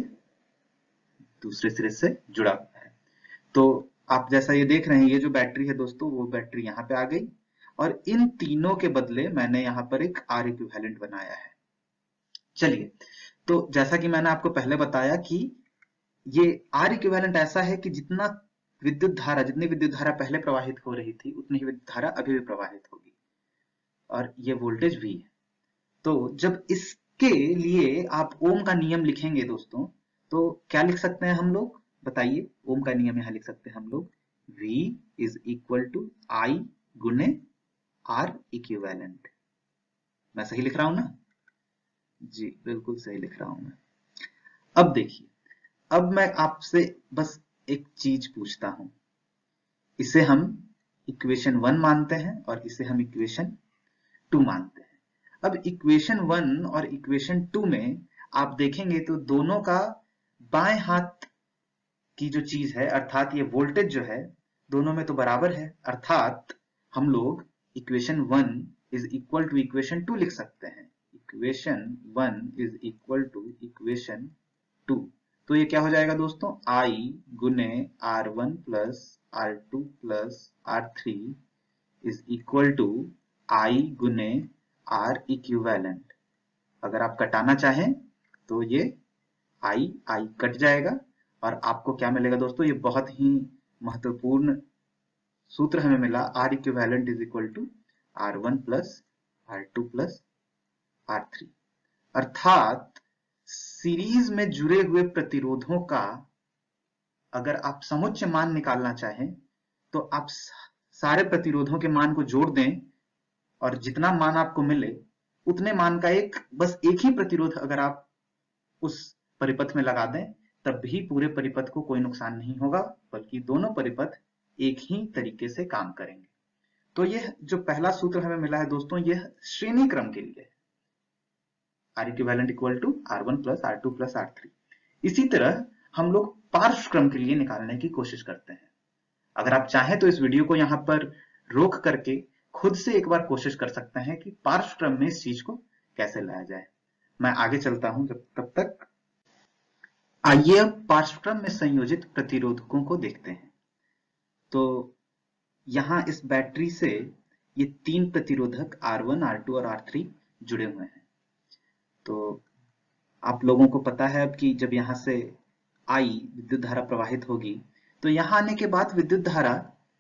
दूसरे सिरे से जुड़ा हुआ है। तो आप जैसा ये देख रहे हैं, ये जो बैटरी है दोस्तों, वो बैटरी यहाँ पे आ गई और इन तीनों के बदले मैंने यहाँ पर एक आर इक्विवेलेंट बनाया है। चलिए, तो जैसा कि मैंने आपको पहले बताया कि ये आर इक्विवेलेंट ऐसा है कि जितना विद्युत धारा जितनी विद्युत धारा पहले प्रवाहित हो रही थी उतनी ही विद्युत धारा अभी भी प्रवाहित होगी, और ये वोल्टेज V है। तो जब इसके लिए आप ओम का नियम लिखेंगे दोस्तों, तो क्या लिख सकते हैं हम लोग, बताइए। ओम का नियम यहां लिख सकते हैं हम लोग, V is equal to I गुने आर इक्विवेलेंट। मैं सही लिख रहा हूं ना जी, बिल्कुल सही लिख रहा हूं मैं। अब देखिए, अब मैं आपसे बस एक चीज पूछता हूं, इसे हम इक्वेशन वन मानते हैं और इसे हम इक्वेशन टू मानते हैं। अब इक्वेशन वन और इक्वेशन टू में आप देखेंगे तो दोनों का बाएं हाथ की जो चीज है, अर्थात ये वोल्टेज जो है, दोनों में तो बराबर है, अर्थात हम लोग equation one is equal to equation two लिख सकते हैं। Equation one is equal to equation two. तो ये क्या हो जाएगा दोस्तों, I गुने R one plus R two plus R three is equal to I गुने आर इक्विवेलेंट। अगर आप कटाना चाहें तो ये I I कट जाएगा और आपको क्या मिलेगा दोस्तों, ये बहुत ही महत्वपूर्ण सूत्र हमें मिला, R equivalent is equal to R one plus R two plus R three. अर्थात सीरीज में जुड़े हुए प्रतिरोधों का अगर आप समुच्चय मान निकालना चाहें तो आप सारे प्रतिरोधों के मान को जोड़ दें और जितना मान आपको मिले उतने मान का एक बस एक ही प्रतिरोध अगर आप उस परिपथ में लगा दें, तब भी पूरे परिपथ को कोई नुकसान नहीं होगा, बल्कि दोनों परिपथ एक ही तरीके से काम करेंगे। तो यह जो पहला सूत्र हमें मिला है दोस्तों, यह श्रेणी क्रम के लिए है, R equivalent equal to R one plus R two plus R three. इसी तरह हम लोग पार्श्व क्रम के लिए निकालने की कोशिश करते हैं। अगर आप चाहें तो इस वीडियो को यहां पर रोक करके खुद से एक बार कोशिश कर सकते हैं कि पार्श्व क्रम में इस चीज को कैसे लाया जाए। मैं आगे चलता हूं, जब तब तक आइए अब पार्श्व क्रम में संयोजित प्रतिरोधकों को देखते हैं। तो यहां इस बैटरी से ये तीन प्रतिरोधक आर वन, आर टू और आर थ्री जुड़े हुए हैं। तो आप लोगों को पता है अब कि जब यहां से आई विद्युत धारा प्रवाहित होगी तो यहां आने के बाद विद्युत धारा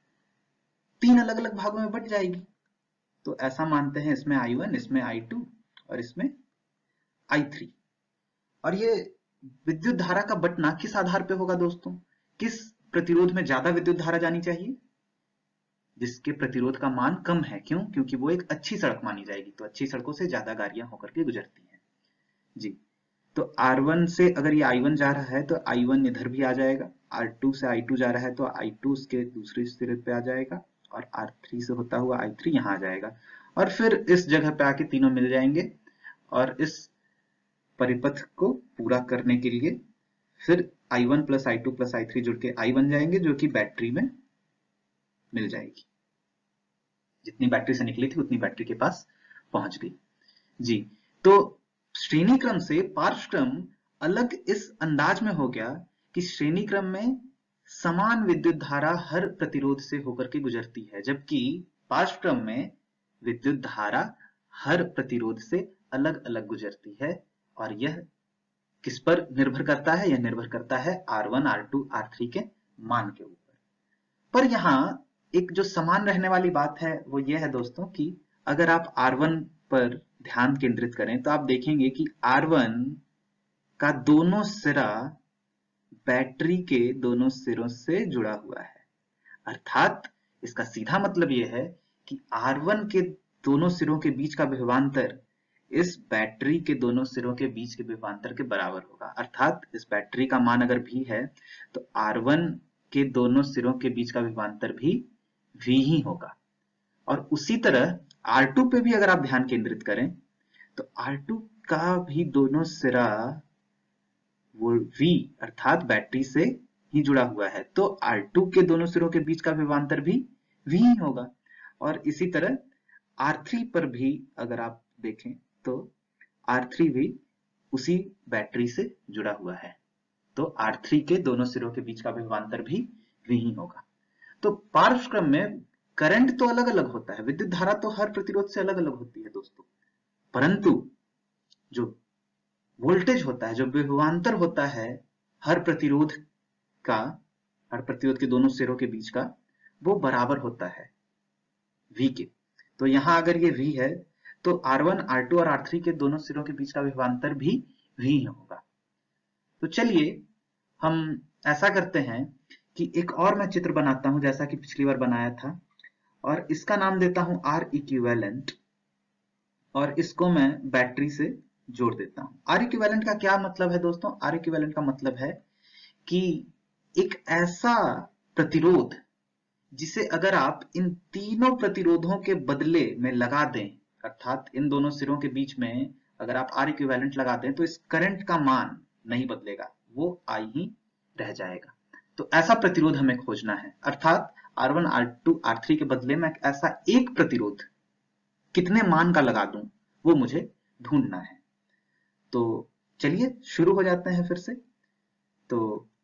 तीन अलग अलग भागों में बट जाएगी। तो ऐसा मानते हैं, इसमें आई वन, इसमें आई टू और इसमें आई थ्री। और ये विद्युत धारा का बटना किस आधार पे होगा दोस्तों, किस प्रतिरोध में ज्यादा विद्युत धारा जानी चाहिए, जिसके प्रतिरोध का मान कम है। क्यों? क्योंकि वो एक अच्छी सड़क मानी जाएगी, तो अच्छी सड़कों से ज्यादा गाड़ियां होकर के गुजरती हैं जी। तो आर वन से अगर ये आई वन जा रहा है तो आई वन इधर भी आ जाएगा, आर टू से आई टू जा रहा है तो आई टू उसके दूसरे सिरे पे आ जाएगा और आर थ्री से होता हुआ आई थ्री यहाँ आ जाएगा और फिर इस जगह पे आके तीनों मिल जाएंगे और इस परिपथ को पूरा करने के लिए फिर I one plus I two plus I three जुड़ के I बन जाएंगे, जो कि बैटरी में मिल जाएगी। जितनी बैटरी से निकली थी उतनी बैटरी के पास पहुंच गई जी। तो श्रेणी क्रम से पार्श्व क्रम अलग इस अंदाज में हो गया कि श्रेणी क्रम में समान विद्युत धारा हर प्रतिरोध से होकर के गुजरती है, जबकि पार्श्व क्रम में विद्युत धारा हर प्रतिरोध से अलग अलग गुजरती है। और यह किस पर निर्भर करता है? यह निर्भर करता है R one, R two, R three के मान के ऊपर। पर यहां एक जो समान रहने वाली बात है वो यह है दोस्तों कि अगर आप आर वन पर ध्यान केंद्रित करें तो आप देखेंगे कि आर वन का दोनों सिरा बैटरी के दोनों सिरों से जुड़ा हुआ है। अर्थात इसका सीधा मतलब यह है कि आर वन के दोनों सिरों के बीच का विभवांतर इस बैटरी के दोनों सिरों के बीच के विभवांतर के बराबर होगा। अर्थात इस बैटरी का मान अगर V है तो आर वन के दोनों सिरों के बीच का विभवांतर भी V ही होगा। और उसी तरह आर टू पे भी अगर आप ध्यान केंद्रित करें तो आर टू का भी दोनों सिरा वो V अर्थात बैटरी से ही जुड़ा हुआ है, तो आर टू के दोनों सिरों के बीच का विभवांतर भी V ही होगा। और इसी तरह आर थ्री पर भी अगर आप देखें तो आर थ्री भी उसी बैटरी से जुड़ा हुआ है, तो आर थ्री के दोनों सिरों के बीच का विभवांतर भी V ही होगा। तो पार्श्वक्रम में करंट तो अलग अलग होता है, विद्युत धारा तो हर प्रतिरोध से अलग अलग होती है दोस्तों, परंतु जो वोल्टेज होता है, जो विभवांतर होता है हर प्रतिरोध का, हर प्रतिरोध के दोनों सिरों के बीच का, वो बराबर होता है V के। तो यहां अगर ये V है तो आर वन, आर टू और आर थ्री के दोनों सिरों के बीच का विभवांतर भी V ही होगा। तो चलिए हम ऐसा करते हैं कि एक और मैं चित्र बनाता हूं जैसा कि पिछली बार बनाया था, और इसका नाम देता हूं R इक्विवेलेंट, और इसको मैं बैटरी से जोड़ देता हूं। R इक्विवेलेंट का क्या मतलब है दोस्तों? R इक्विवेलेंट का मतलब है कि एक ऐसा प्रतिरोध जिसे अगर आप इन तीनों प्रतिरोधों के बदले में लगा दें, अर्थात इन दोनों सिरों के बीच में अगर आप R इक्विवेलेंट लगा दें तो इस करंट का मान नहीं बदलेगा, वो I ही रह जाएगा। तो ऐसा प्रतिरोध हमें खोजना है, अर्थात R one, R two, R three के बदले में ऐसा एक प्रतिरोध कितने मान का लगा दूं, वो मुझे ढूंढना है। तो चलिए शुरू हो जाते हैं फिर से। तो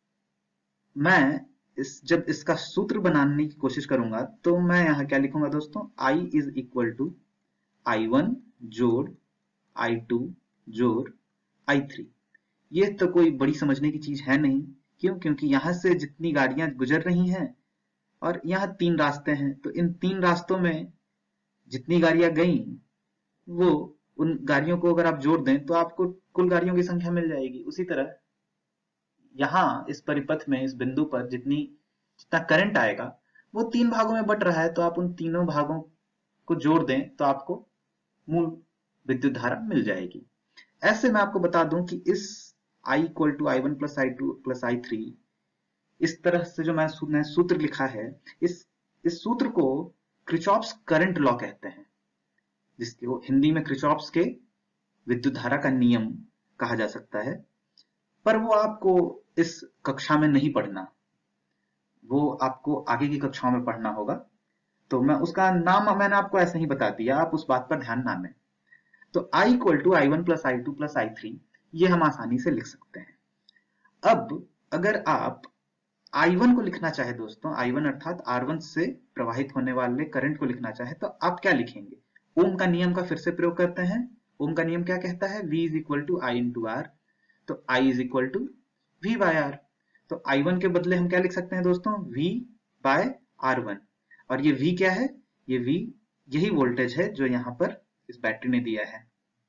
मैं इस जब इसका सूत्र बनाने की कोशिश करूंगा तो मैं यहां क्या लिखूंगा दोस्तों? I is equal to I one जोड़ आई टू जोड़ आई थ्री। ये तो कोई बड़ी समझने की चीज है नहीं, क्यों? क्योंकि यहां से जितनी गाड़ियां गुजर रही हैं और यहाँ तीन रास्ते हैं, तो इन तीन रास्तों में जितनी गाड़ियां गई वो उन गाड़ियों को अगर आप जोड़ दें तो आपको कुल गाड़ियों की संख्या मिल जाएगी। उसी तरह यहाँ इस परिपथ में, इस बिंदु पर जितनी जितना करंट आएगा वो तीन भागों में बट रहा है, तो आप उन तीनों भागों को जोड़ दें तो आपको मूल विद्युत धारा मिल जाएगी। ऐसे मैं आपको बता दूं कि इस I equal to I one plus I two plus I three, इस तरह से जो मैं सूत्र लिखा है, इस इस सूत्र को क्रिचॉफ्स करंट लॉ कहते हैं, जिसको हिंदी में क्रिचॉफ्स के विद्युत धारा का नियम कहा जा सकता है। पर वो आपको इस कक्षा में नहीं पढ़ना, वो आपको आगे की कक्षाओं में पढ़ना होगा। तो मैं उसका नाम मैंने आपको ऐसे ही बता दिया, आप उस बात पर ध्यान ना दें। तो I equal to I one plus I two plus I three, ये हम आसानी से लिख सकते हैं। अब अगर आप आई वन को लिखना चाहे दोस्तों, आई वन अर्थात आर वन से प्रवाहित होने वाले करंट को लिखना चाहे तो आप क्या लिखेंगे? ओम का नियम का फिर से प्रयोग करते हैं। ओम का नियम क्या कहता है? V is equal to I into R, तो I is equal to V by R. तो आई वन के बदले हम क्या लिख सकते हैं दोस्तों? V by R one. और ये V क्या है? ये V यही वोल्टेज है जो यहां पर इस बैटरी ने दिया है।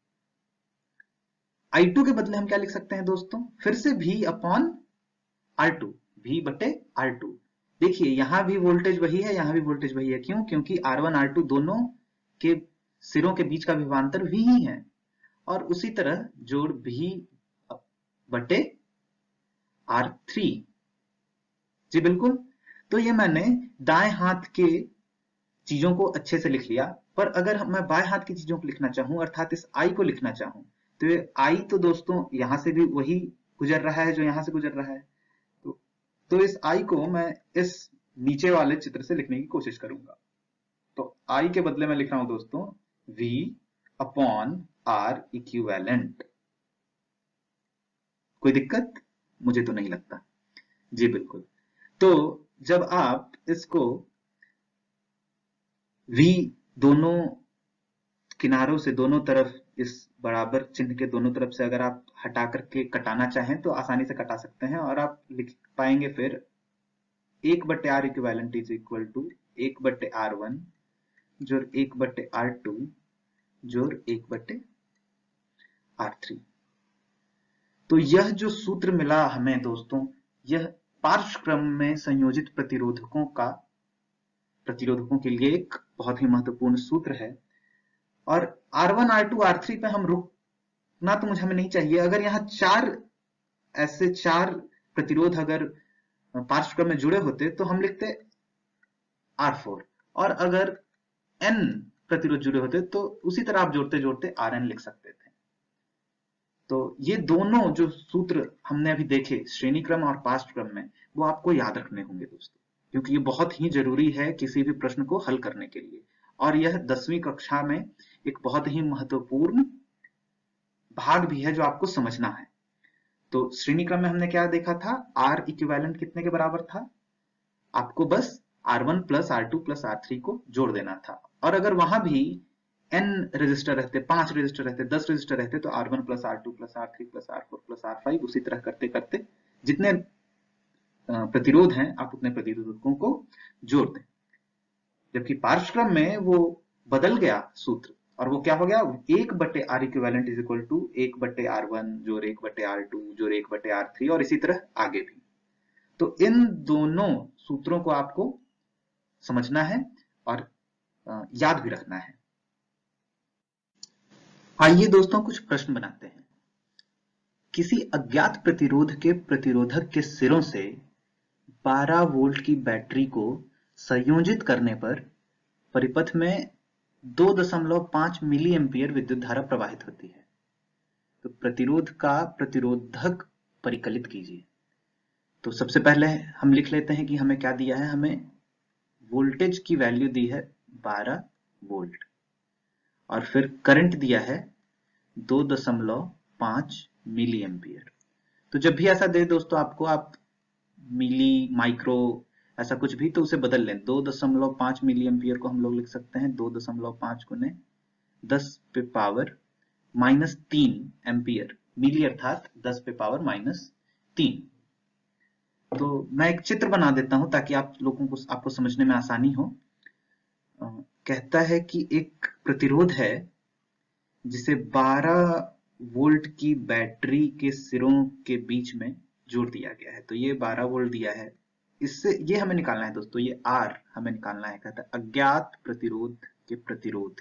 आई टू के बदले हम क्या लिख सकते हैं दोस्तों? फिर से V upon R two, V बटे आर टू। देखिए यहां भी वोल्टेज वही है, यहां भी वोल्टेज वही है। क्यों? क्योंकि आर वन आर टू दोनों के सिरों के बीच का विभवांतर V ही है। और उसी तरह जोड़ V बटे आर थ्री। जी बिल्कुल। तो ये मैंने दाएं हाथ के चीजों को अच्छे से लिख लिया, पर अगर मैं बाएं हाथ की चीजों को लिखना चाहूं, अर्थात इस I को लिखना चाहूं, तो ये I तो दोस्तों यहां से भी वही गुजर रहा है जो यहां से गुजर रहा है। तो, तो इस I को मैं इस नीचे वाले चित्र से लिखने की कोशिश करूंगा। तो I के बदले में लिख रहा हूं दोस्तों V अपॉन आर इक्विवेलेंट। कोई दिक्कत? मुझे तो नहीं लगता। जी बिल्कुल। तो जब आप इसको V दोनों किनारों से, दोनों तरफ, इस बराबर चिन्ह के दोनों तरफ से अगर आप हटा करके कटाना चाहें तो आसानी से कटा सकते हैं, और आप लिख पाएंगे फिर एक बट्टे R equivalent is equal to एक बट्टे आर वन जोड़ एक बट्टे आर टू जोड़ एक बट्टे आर थ्री। तो यह जो सूत्र मिला हमें दोस्तों, यह पार्श्वक्रम में संयोजित प्रतिरोधकों का प्रतिरोधकों के लिए एक बहुत ही महत्वपूर्ण सूत्र है। और R one, R two, R three पे हम रुकना तो मुझे हमें नहीं चाहिए। अगर यहाँ चार ऐसे चार प्रतिरोध अगर पार्श्वक्रम में जुड़े होते तो हम लिखते आर फोर, और अगर n प्रतिरोध जुड़े होते तो उसी तरह आप जोड़ते जोड़ते आर एन लिख सकते थे। तो ये दोनों जो सूत्र हमने अभी देखे श्रेणी क्रम और पास्ट क्रम में, वो आपको याद रखने होंगे दोस्तों, क्योंकि ये बहुत ही जरूरी है किसी भी प्रश्न को हल करने के लिए, और यह दसवीं कक्षा में एक बहुत ही महत्वपूर्ण भाग भी है जो आपको समझना है। तो श्रेणी क्रम में हमने क्या देखा था, आर इक्विवेलेंट कितने के बराबर था, आपको बस R one plus R two plus R three को जोड़ देना था, और अगर वहां भी n रजिस्टर रहते, पांच रजिस्टर रहते, दस रजिस्टर रहते, तो R one plus R two plus R three plus R four plus R five उसी तरह करते करते जितने प्रतिरोध हैं आप उतने प्रतिरोधकों को जोड़ दें। जबकि पार्श्व क्रम में वो बदल गया सूत्र, और वो क्या हो गया, एक बटे R equivalent is equal to एक बटे आर वन जोड़ एक बटे आर टू जोड़ एक बटे आर थ्री, और इसी तरह आगे भी। तो इन दोनों सूत्रों को आपको समझना है और याद भी रखना है। आइए दोस्तों कुछ प्रश्न बनाते हैं। किसी अज्ञात प्रतिरोध के प्रतिरोधक के सिरों से बारह वोल्ट की बैटरी को संयोजित करने पर परिपथ में दो दशमलव पांच मिली एम्पियर विद्युत धारा प्रवाहित होती है। तो प्रतिरोध का प्रतिरोधक परिकलित कीजिए। तो सबसे पहले हम लिख लेते हैं कि हमें क्या दिया है, हमें वोल्टेज की वैल्यू दी है बारह वोल्ट, और फिर करंट दिया है दो दशमलव पांच मिली एम्पियर। तो जब भी ऐसा दे दोस्तों आपको, आप मिली माइक्रो ऐसा कुछ भी, तो उसे बदल लें। दो दशमलव पांच मिली एम्पियर को हम लोग लिख सकते हैं दो दशमलव पांच गुने दस पे पावर माइनस तीन एम्पियर, मिली अर्थात दस पे पावर माइनस तीन। तो मैं एक चित्र बना देता हूं ताकि आप लोगों को आपको समझने में आसानी हो। आ, कहता है कि एक प्रतिरोध है जिसे बारह वोल्ट की बैटरी के सिरों के बीच में जोड़ दिया गया है। तो ये बारह वोल्ट दिया है, इससे ये हमें निकालना है दोस्तों, ये आर हमें निकालना है। कहता है अज्ञात प्रतिरोध के प्रतिरोध,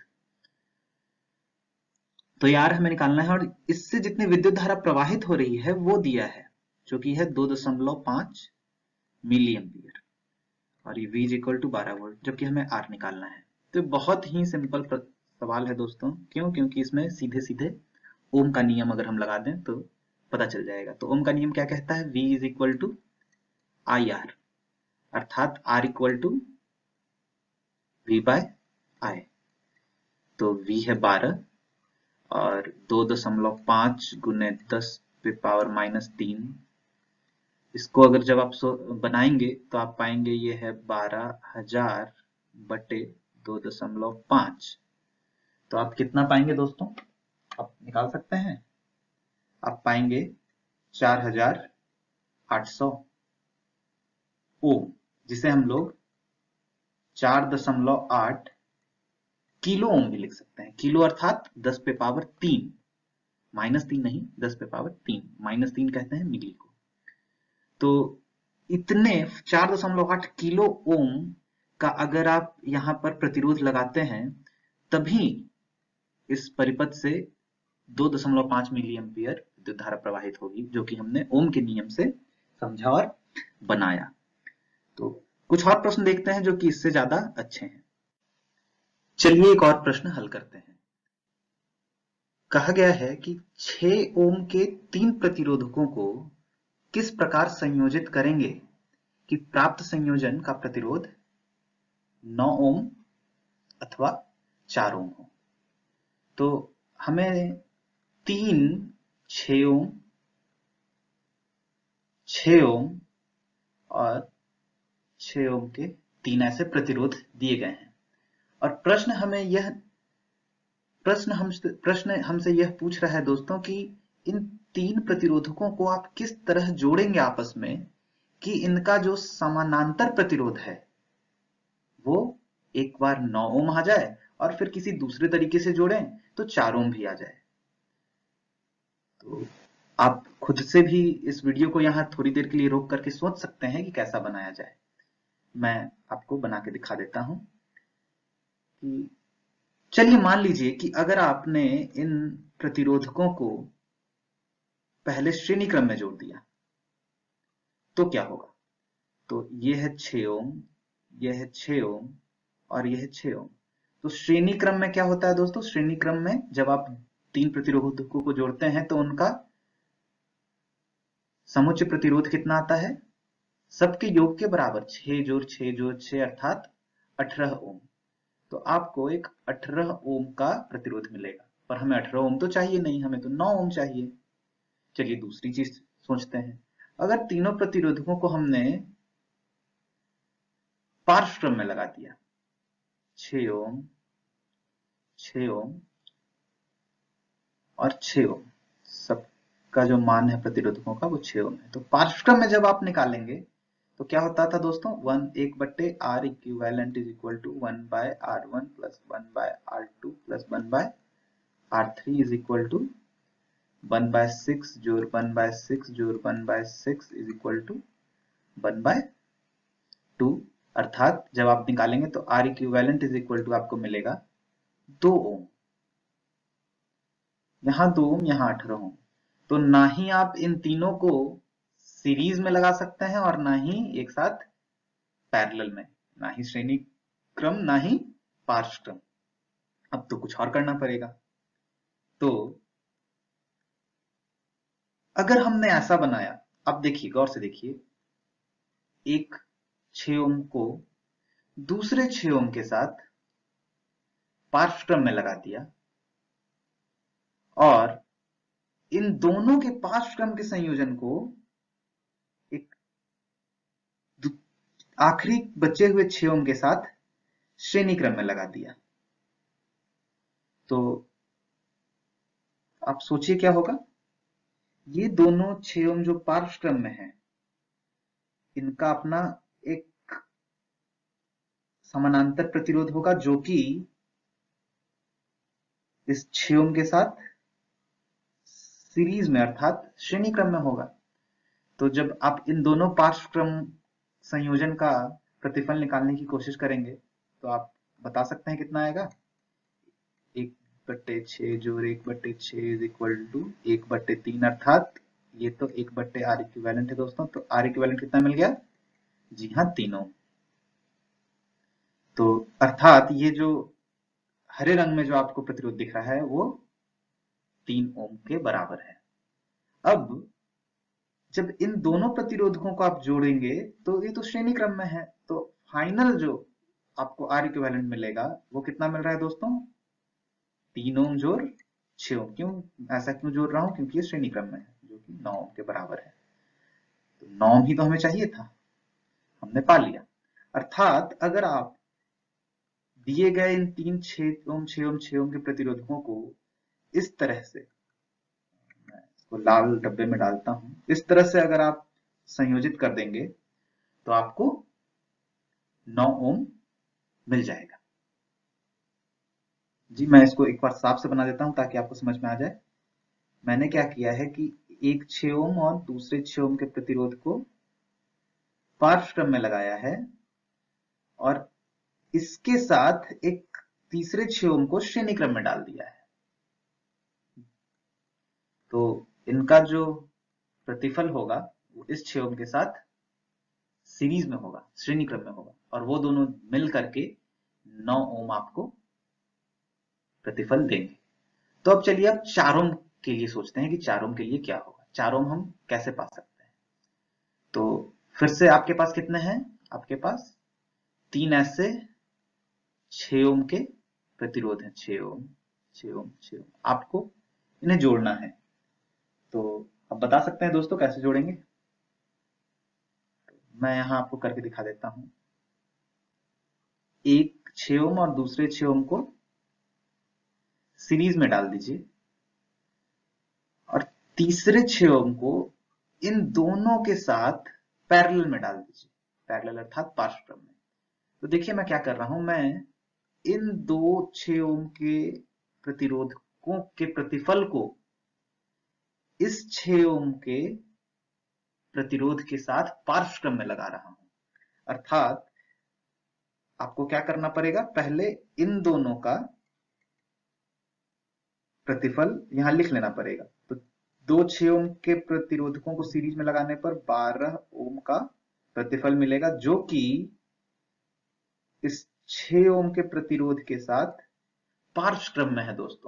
तो ये आर हमें निकालना है, और इससे जितनी विद्युत धारा प्रवाहित हो रही है वो दिया है, जो कि है दो दशमलव पांच मिली एम्पियर, और ये V इज इक्वल टू बारह वोल्ट, जबकि हमें आर निकालना है। तो बहुत ही सिंपल सवाल है दोस्तों, क्यों? क्योंकि इसमें सीधे सीधे ओम का नियम अगर हम लगा दें तो पता चल जाएगा। तो ओम का नियम क्या कहता है, V is equal to I R, अर्थात R equal to V by I. तो V है बारह, और दो दशमलव पांच गुने दस पे पावर माइनस तीन, इसको अगर जब आप बनाएंगे तो आप पाएंगे ये है बारह हजार बटे दो दशमलव पांच। तो आप कितना पाएंगे दोस्तों, आप निकाल सकते हैं, आप पाएंगे चार हजार आठ सौ ओम, जिसे हम लोग चार दशमलव आठ किलो ओम भी लिख सकते हैं। किलो अर्थात दस पे पावर तीन, माइनस तीन नहीं, दस पे पावर तीन, माइनस तीन कहते हैं मिली को। तो इतने चार दशमलव आठ किलो ओम का अगर आप यहां पर प्रतिरोध लगाते हैं, तभी इस परिपथ से दो दशमलव पांच मिली एम्पियर विद्युत धारा प्रवाहित होगी, जो कि हमने ओम के नियम से समझा और बनाया। तो कुछ और प्रश्न देखते हैं जो कि इससे ज्यादा अच्छे हैं। चलिए एक और प्रश्न हल करते हैं। कहा गया है कि छह ओम के तीन प्रतिरोधकों को किस प्रकार संयोजित करेंगे कि प्राप्त संयोजन का प्रतिरोध नौ ओम अथवा चार ओम हो। तो हमें तीन छह ओम, छह ओम और छह ओम के तीन ऐसे प्रतिरोध दिए गए हैं, और प्रश्न हमें यह प्रश्न हम प्रश्न हमसे यह पूछ रहा है दोस्तों कि इन तीन प्रतिरोधकों को आप किस तरह जोड़ेंगे आपस में कि इनका जो समानांतर प्रतिरोध है वो एक बार नौ ओम आ जाए, और फिर किसी दूसरे तरीके से जोड़ें तो चार ओम भी आ जाए। तो आप खुद से भी इस वीडियो को यहां थोड़ी देर के लिए रोक करके सोच सकते हैं कि कैसा बनाया जाए। मैं आपको बना के दिखा देता हूं कि चलिए मान लीजिए कि अगर आपने इन प्रतिरोधकों को पहले श्रेणी क्रम में जोड़ दिया तो क्या होगा। तो ये है छह ओम, यह है छह ओम और यह है छह ओम। तो श्रेणी क्रम में क्या होता है दोस्तों, श्रेणी क्रम में जब आप तीन प्रतिरोधकों को जोड़ते हैं तो उनका समुच्चय प्रतिरोध कितना आता है, सबके योग के बराबर, छह जोड़ छह जोड़ छह अर्थात अठारह ओम। तो आपको एक अठारह ओम का प्रतिरोध मिलेगा, पर हमें अठारह ओम तो चाहिए नहीं, हमें तो नौ ओम चाहिए। चलिए दूसरी चीज सोचते हैं, अगर तीनों प्रतिरोधकों को हमने पार्श्व क्रम में लगा दिया, छह ओम छह ओम और छह ओम, सबका जो मान है प्रतिरोधकों का वो छह ओम है, तो पार्श्व क्रम में जब आप निकालेंगे तो क्या होता था दोस्तों, वन एक बट्टे R equivalent is equal to one by R one plus one by R two plus one by R three is equal to one by six जोड़ वन बाय सिक्स जोड़ one by six is equal to one by two. अर्थात जब आप निकालेंगे तो R equivalent is equal to आपको मिलेगा दो ओम, यहां दो ओम यहां अठारह ओम। तो ना ही आप इन तीनों को सीरीज में लगा सकते हैं और ना ही एक साथ पैरेलल में, ना ही श्रेणी क्रम ना ही पार्श्व क्रम। अब तो कुछ और करना पड़ेगा। तो अगर हमने ऐसा बनाया, अब देखिए गौर से देखिए, एक छह ओम को दूसरे छह ओम के साथ पार्श्व क्रम में लगा दिया और इन दोनों के पार्श्व क्रम के संयोजन को एक आखिरी बचे हुए छह ओम के साथ श्रेणी क्रम में लगा दिया। तो आप सोचिए क्या होगा, ये दोनों छह ओम जो पार्श्व क्रम में है, इनका अपना एक समानांतर प्रतिरोध होगा जो कि इस छह ओम के साथ सीरीज में अर्थात श्रेणी क्रम में होगा। तो जब आप इन दोनों पार्श्व क्रम संयोजन का प्रतिफल निकालने की कोशिश करेंगे तो आप बता सकते हैं कितना आएगा, एक बट्टे छह जोड़ एक बट्टे छह इज इक्वल टू एक बट्टे तीन, अर्थात ये तो एक बट्टे आर इक्विवेलेंट है दोस्तों। तो आर इक्विवेलेंट कितना मिल गया, जी हाँ तीनों। तो अर्थात ये जो हरे रंग में जो आपको प्रतिरोध दिख रहा है वो तीन ओम के बराबर है। अब जब इन दोनों प्रतिरोधकों को आप जोड़ेंगे तो ये तो श्रेणी क्रम में है, तो फाइनल जो आपको आर इक्विवेलेंट मिलेगा वो कितना मिल रहा है दोस्तों, तीन ओम जोड़ छह ओम। क्यों ऐसा क्यों जोड़ रहा हूं, क्योंकि ये श्रेणी क्रम में है जो कि नौ ओम के बराबर है। तो नौ ओम ही तो हमें चाहिए था, हमने पा लिया। अर्थात अगर आप दिए गए इन तीन छह ओम छह ओम छह ओम के प्रतिरोधकों को इस तरह से, मैं इसको लाल डब्बे में डालता हूं, इस तरह से अगर आप संयोजित कर देंगे तो आपको नौ ओम मिल जाएगा। जी मैं इसको एक बार साफ से बना देता हूं ताकि आपको समझ में आ जाए। मैंने क्या किया है कि एक छह ओम और दूसरे छह ओम के प्रतिरोध को पार्श्व क्रम में लगाया है और इसके साथ एक तीसरे छह ओम को श्रेणी क्रम में डाल दिया है। तो इनका जो प्रतिफल होगा वो इस छह ओम के साथ सीरीज में होगा, श्रेणी क्रम में होगा, और वो दोनों मिल करके नौ ओम आपको प्रतिफल देंगे। तो अब चलिए अब चार ओम के लिए सोचते हैं कि चार ओम के लिए क्या होगा, चार ओम हम कैसे पा सकते हैं। तो फिर से आपके पास कितने हैं, आपके पास तीन ऐसे छह ओम के प्रतिरोध हैं, छह ओम छह ओम छह ओम, आपको इन्हें जोड़ना है। तो अब बता सकते हैं दोस्तों कैसे जोड़ेंगे, तो मैं यहां आपको करके दिखा देता हूं। एक छह ओम और दूसरे छह ओम को सीरीज में डाल दीजिए और तीसरे छह ओम को इन दोनों के साथ पैरेलल में डाल दीजिए, पैरेलल अर्थात पार्श्व क्रम में। तो देखिए मैं क्या कर रहा हूं, मैं इन दो छह ओम के प्रतिरोधकों के प्रतिफल को इस छह ओम के प्रतिरोध के साथ पार्श्व क्रम में लगा रहा हूं। अर्थात आपको क्या करना पड़ेगा, पहले इन दोनों का प्रतिफल यहां लिख लेना पड़ेगा। तो दो छह ओम के प्रतिरोधकों को सीरीज में लगाने पर बारह ओम का प्रतिफल मिलेगा जो कि इस छह ओम के प्रतिरोध के साथ पार्श्व क्रम में है दोस्तों।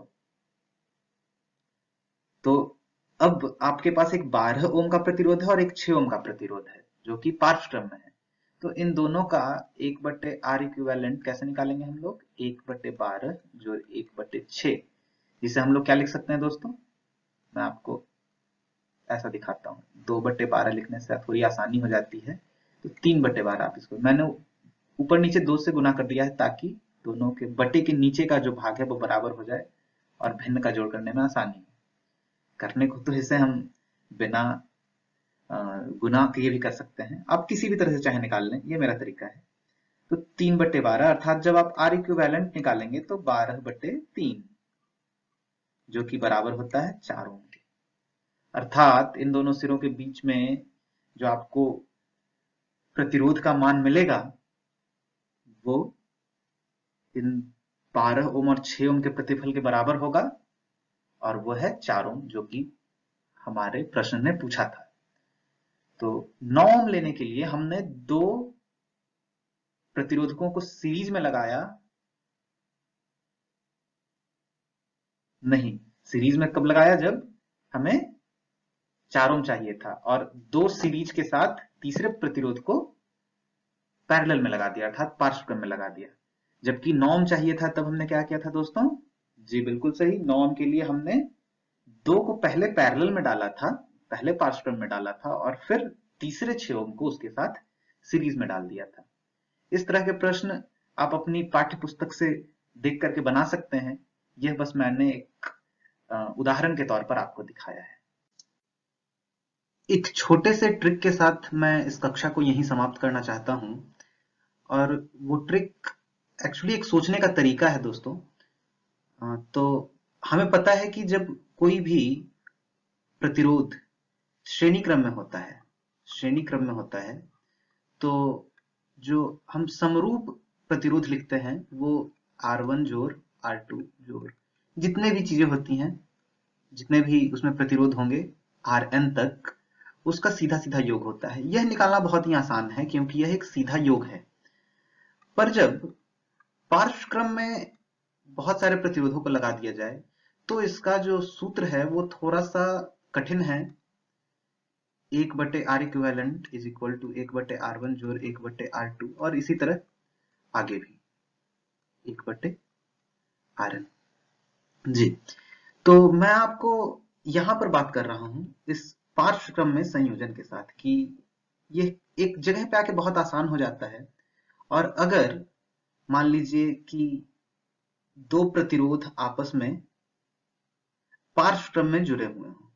तो अब आपके पास एक बारह ओम का प्रतिरोध है और एक छह ओम का प्रतिरोध है जो कि पार्श्व क्रम में है। तो इन दोनों का एक बट्टे आर इक्विवेलेंट कैसे निकालेंगे हम लोग? एक बट्टे बारह जो एक बट्टे छह, जिसे हम लोग क्या लिख सकते हैं दोस्तों? मैं आपको ऐसा दिखाता हूँ। दो बट्टे बारह लिखने से थोड़ी आसानी हो जाती है, तो तीन बट्टे बारह आप इसको, मैंने ऊपर नीचे दो से गुना कर दिया है ताकि दोनों के बट्टे के नीचे का जो भाग है वो बराबर हो जाए और भिन्न का जोड़ करने में आसानी है। करने को तो इसे हम बिना गुना किए भी कर सकते हैं, आप किसी भी तरह से चाहे निकाल लें, ये मेरा तरीका है। तो तीन बट्टे बारह, अर्थात जब आप आर इक्विवेलेंट निकालेंगे तो बारह बट्टे तीन जो कि बराबर होता है चार ओम के। अर्थात इन दोनों सिरों के बीच में जो आपको प्रतिरोध का मान मिलेगा वो इन बारह ओम और छह ओम के प्रतिफल के बराबर होगा, और वो है चार ओम जो कि हमारे प्रश्न ने पूछा था। तो नौ ओम लेने के लिए हमने दो प्रतिरोधकों को सीरीज में लगाया, नहीं, सीरीज में कब लगाया? जब हमें चार ओम चाहिए था, और दो सीरीज के साथ तीसरे प्रतिरोध को पैरेलल में लगा दिया, अर्थात पार्श्व क्रम में लगा दिया। जबकि नौ ओम चाहिए था तब हमने क्या किया था दोस्तों? जी बिल्कुल सही, नौ ओम के लिए हमने दो को पहले पैरेलल में डाला था, पहले पार्श्व क्रम में डाला था, और फिर तीसरे छह ओम को उसके साथ सीरीज में डाल दिया था। इस तरह के प्रश्न आप अपनी पाठ्य पुस्तक से देख करके बना सकते हैं। यह बस मैंने एक उदाहरण के तौर पर आपको दिखाया है। एक छोटे से ट्रिक के साथ मैं इस कक्षा को यहीं समाप्त करना चाहता हूं, और वो ट्रिक एक्चुअली एक सोचने का तरीका है दोस्तों। तो हमें पता है कि जब कोई भी प्रतिरोध श्रेणी क्रम में होता है श्रेणी क्रम में होता है तो जो हम समरूप प्रतिरोध लिखते हैं वो आर वन जोड़ आर टू जोड़ जितने भी चीजें होती हैं, जितने भी उसमें प्रतिरोध होंगे आर एन तक, उसका सीधा सीधा योग होता है। यह निकालना बहुत ही आसान है क्योंकि यह एक सीधा योग है। पर जब पार्श्व क्रम में बहुत सारे प्रतिरोधों को लगा दिया जाए तो इसका जो सूत्र है वो थोड़ा सा कठिन है। एक बटे R equivalent is equal to एक बटे आर वन जोड़ एक बटे आर टू, और इसी तरह आगे भी एक बटे आर एन। जी, तो मैं आपको यहां पर बात कर रहा हूं इस पार्श्व क्रम में संयोजन के साथ कि ये एक जगह पे आके बहुत आसान हो जाता है। और अगर मान लीजिए कि दो प्रतिरोध आपस में पार्श्व क्रम में जुड़े हुए हों,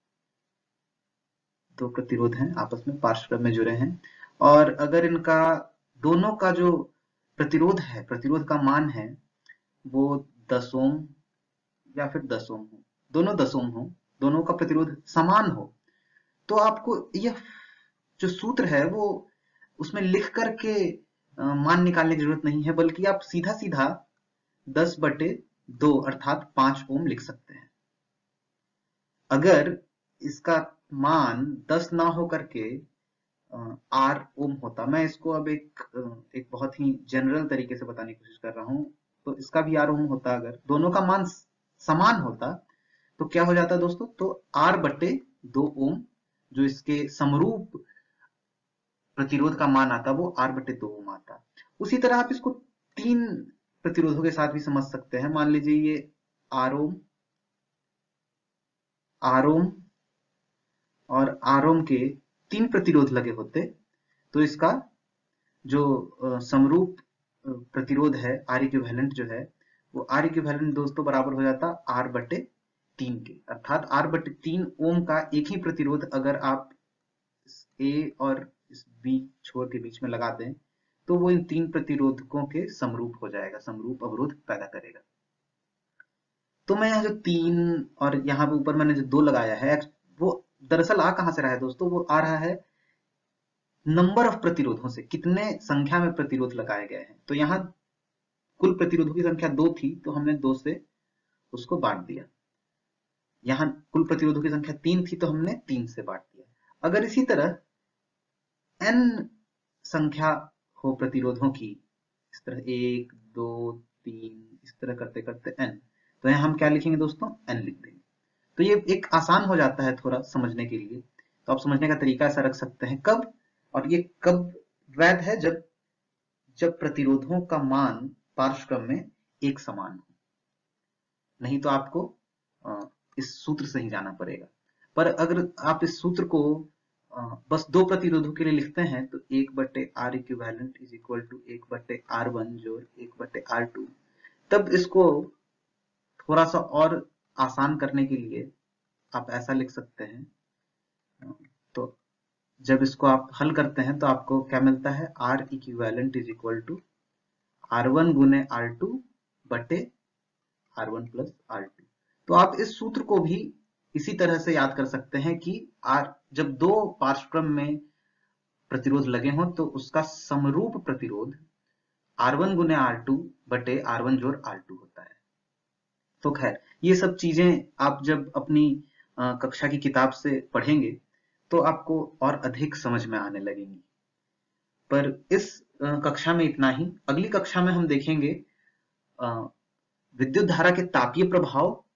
दो प्रतिरोध हैं आपस में पार्श्व क्रम में जुड़े हैं, और अगर इनका दोनों का जो प्रतिरोध है, प्रतिरोध का मान है वो दस ओम या फिर दस ओम हो, दोनों दस ओम हो, दोनों का प्रतिरोध समान हो, तो आपको यह जो सूत्र है वो उसमें लिख करके मान निकालने की जरूरत नहीं है, बल्कि आप सीधा सीधा दस बटे दो अर्थात पांच ओम लिख सकते हैं। अगर इसका मान दस ना हो करके आर ओम होता, मैं इसको अब एक एक बहुत ही जनरल तरीके से बताने की कोशिश कर रहा हूं, तो इसका भी आर ओम होता, अगर दोनों का मान समान होता तो क्या हो जाता दोस्तों? तो आर बटे दो ओम जो इसके समरूप प्रतिरोध का मान आता वो आर बटे दो ओम आता। उसी तरह आप इसको तीन प्रतिरोधों के साथ भी समझ सकते हैं। मान लीजिए ये आर ओम, आर ओम और आर ओम के तीन प्रतिरोध लगे होते तो इसका जो समरूप प्रतिरोध है आर इक्विवेलेंट जो है वो आर इक्विवेलेंट दोस्तों बराबर हो जाता आर बटे तीन के, अर्थात आर बटे तीन ओम का एक ही प्रतिरोध अगर आप इस ए और इस बी छोर के बीच में लगा दें तो वो इन तीन प्रतिरोधकों के समरूप हो जाएगा, समरूप अवरोध पैदा करेगा। तो मैं यहाँ जो तीन और यहाँ पे ऊपर मैंने जो दो लगाया है वो दरअसल आ कहां से रहा है दोस्तों? वो आ रहा है नंबर ऑफ प्रतिरोधों से, कितने संख्या में प्रतिरोध लगाए गए हैं। तो यहाँ कुल प्रतिरोधों की संख्या दो थी तो हमने दो से उसको बांट दिया। यहाँ कुल प्रतिरोधों की संख्या तीन थी तो हमने तीन से बांट दिया। अगर इसी तरह n संख्या हो प्रतिरोधों की इस तरह एक दो तीन इस तरह करते करते एन। तो यहाँ हम क्या लिखेंगे दोस्तों, एन लिख देंगे। तो ये एक आसान हो जाता है थोड़ा समझने के लिए। तो आप समझने का तरीका ऐसा रख सकते हैं, कब, और ये कब वैध है, जब जब प्रतिरोधों का मान पार्श्वक्रम में एक समान हो। नहीं तो आपको अ, इस सूत्र से ही जाना पड़ेगा। पर अगर आप इस सूत्र को अ, बस दो प्रतिरोधों के लिए लिखते हैं तो एक बटे R equivalent is equal to एक बटे आर वन जोड़ एक बटे आर टू, तब इसको थोड़ा सा और आसान करने के लिए आप ऐसा लिख सकते हैं। तो जब इसको आप हल करते हैं तो आपको क्या मिलता है, R equivalent is equal to R one गुने आर टू बटे R one plus R two. तो आप इस सूत्र को भी इसी तरह से याद कर सकते हैं कि आर, जब दो पार्श्वक्रम में प्रतिरोध लगे हों तो उसका समरूप प्रतिरोध आर वन गुने आर टू बटे आर वन जोड़ आर टू होता है। तो खैर ये सब चीजें आप जब अपनी अ, कक्षा की किताब से पढ़ेंगे तो आपको और अधिक समझ में आने लगेंगी। पर इस अ, कक्षा में इतना ही। अगली कक्षा में हम देखेंगे अ, विद्युत धारा के तापीय प्रभाव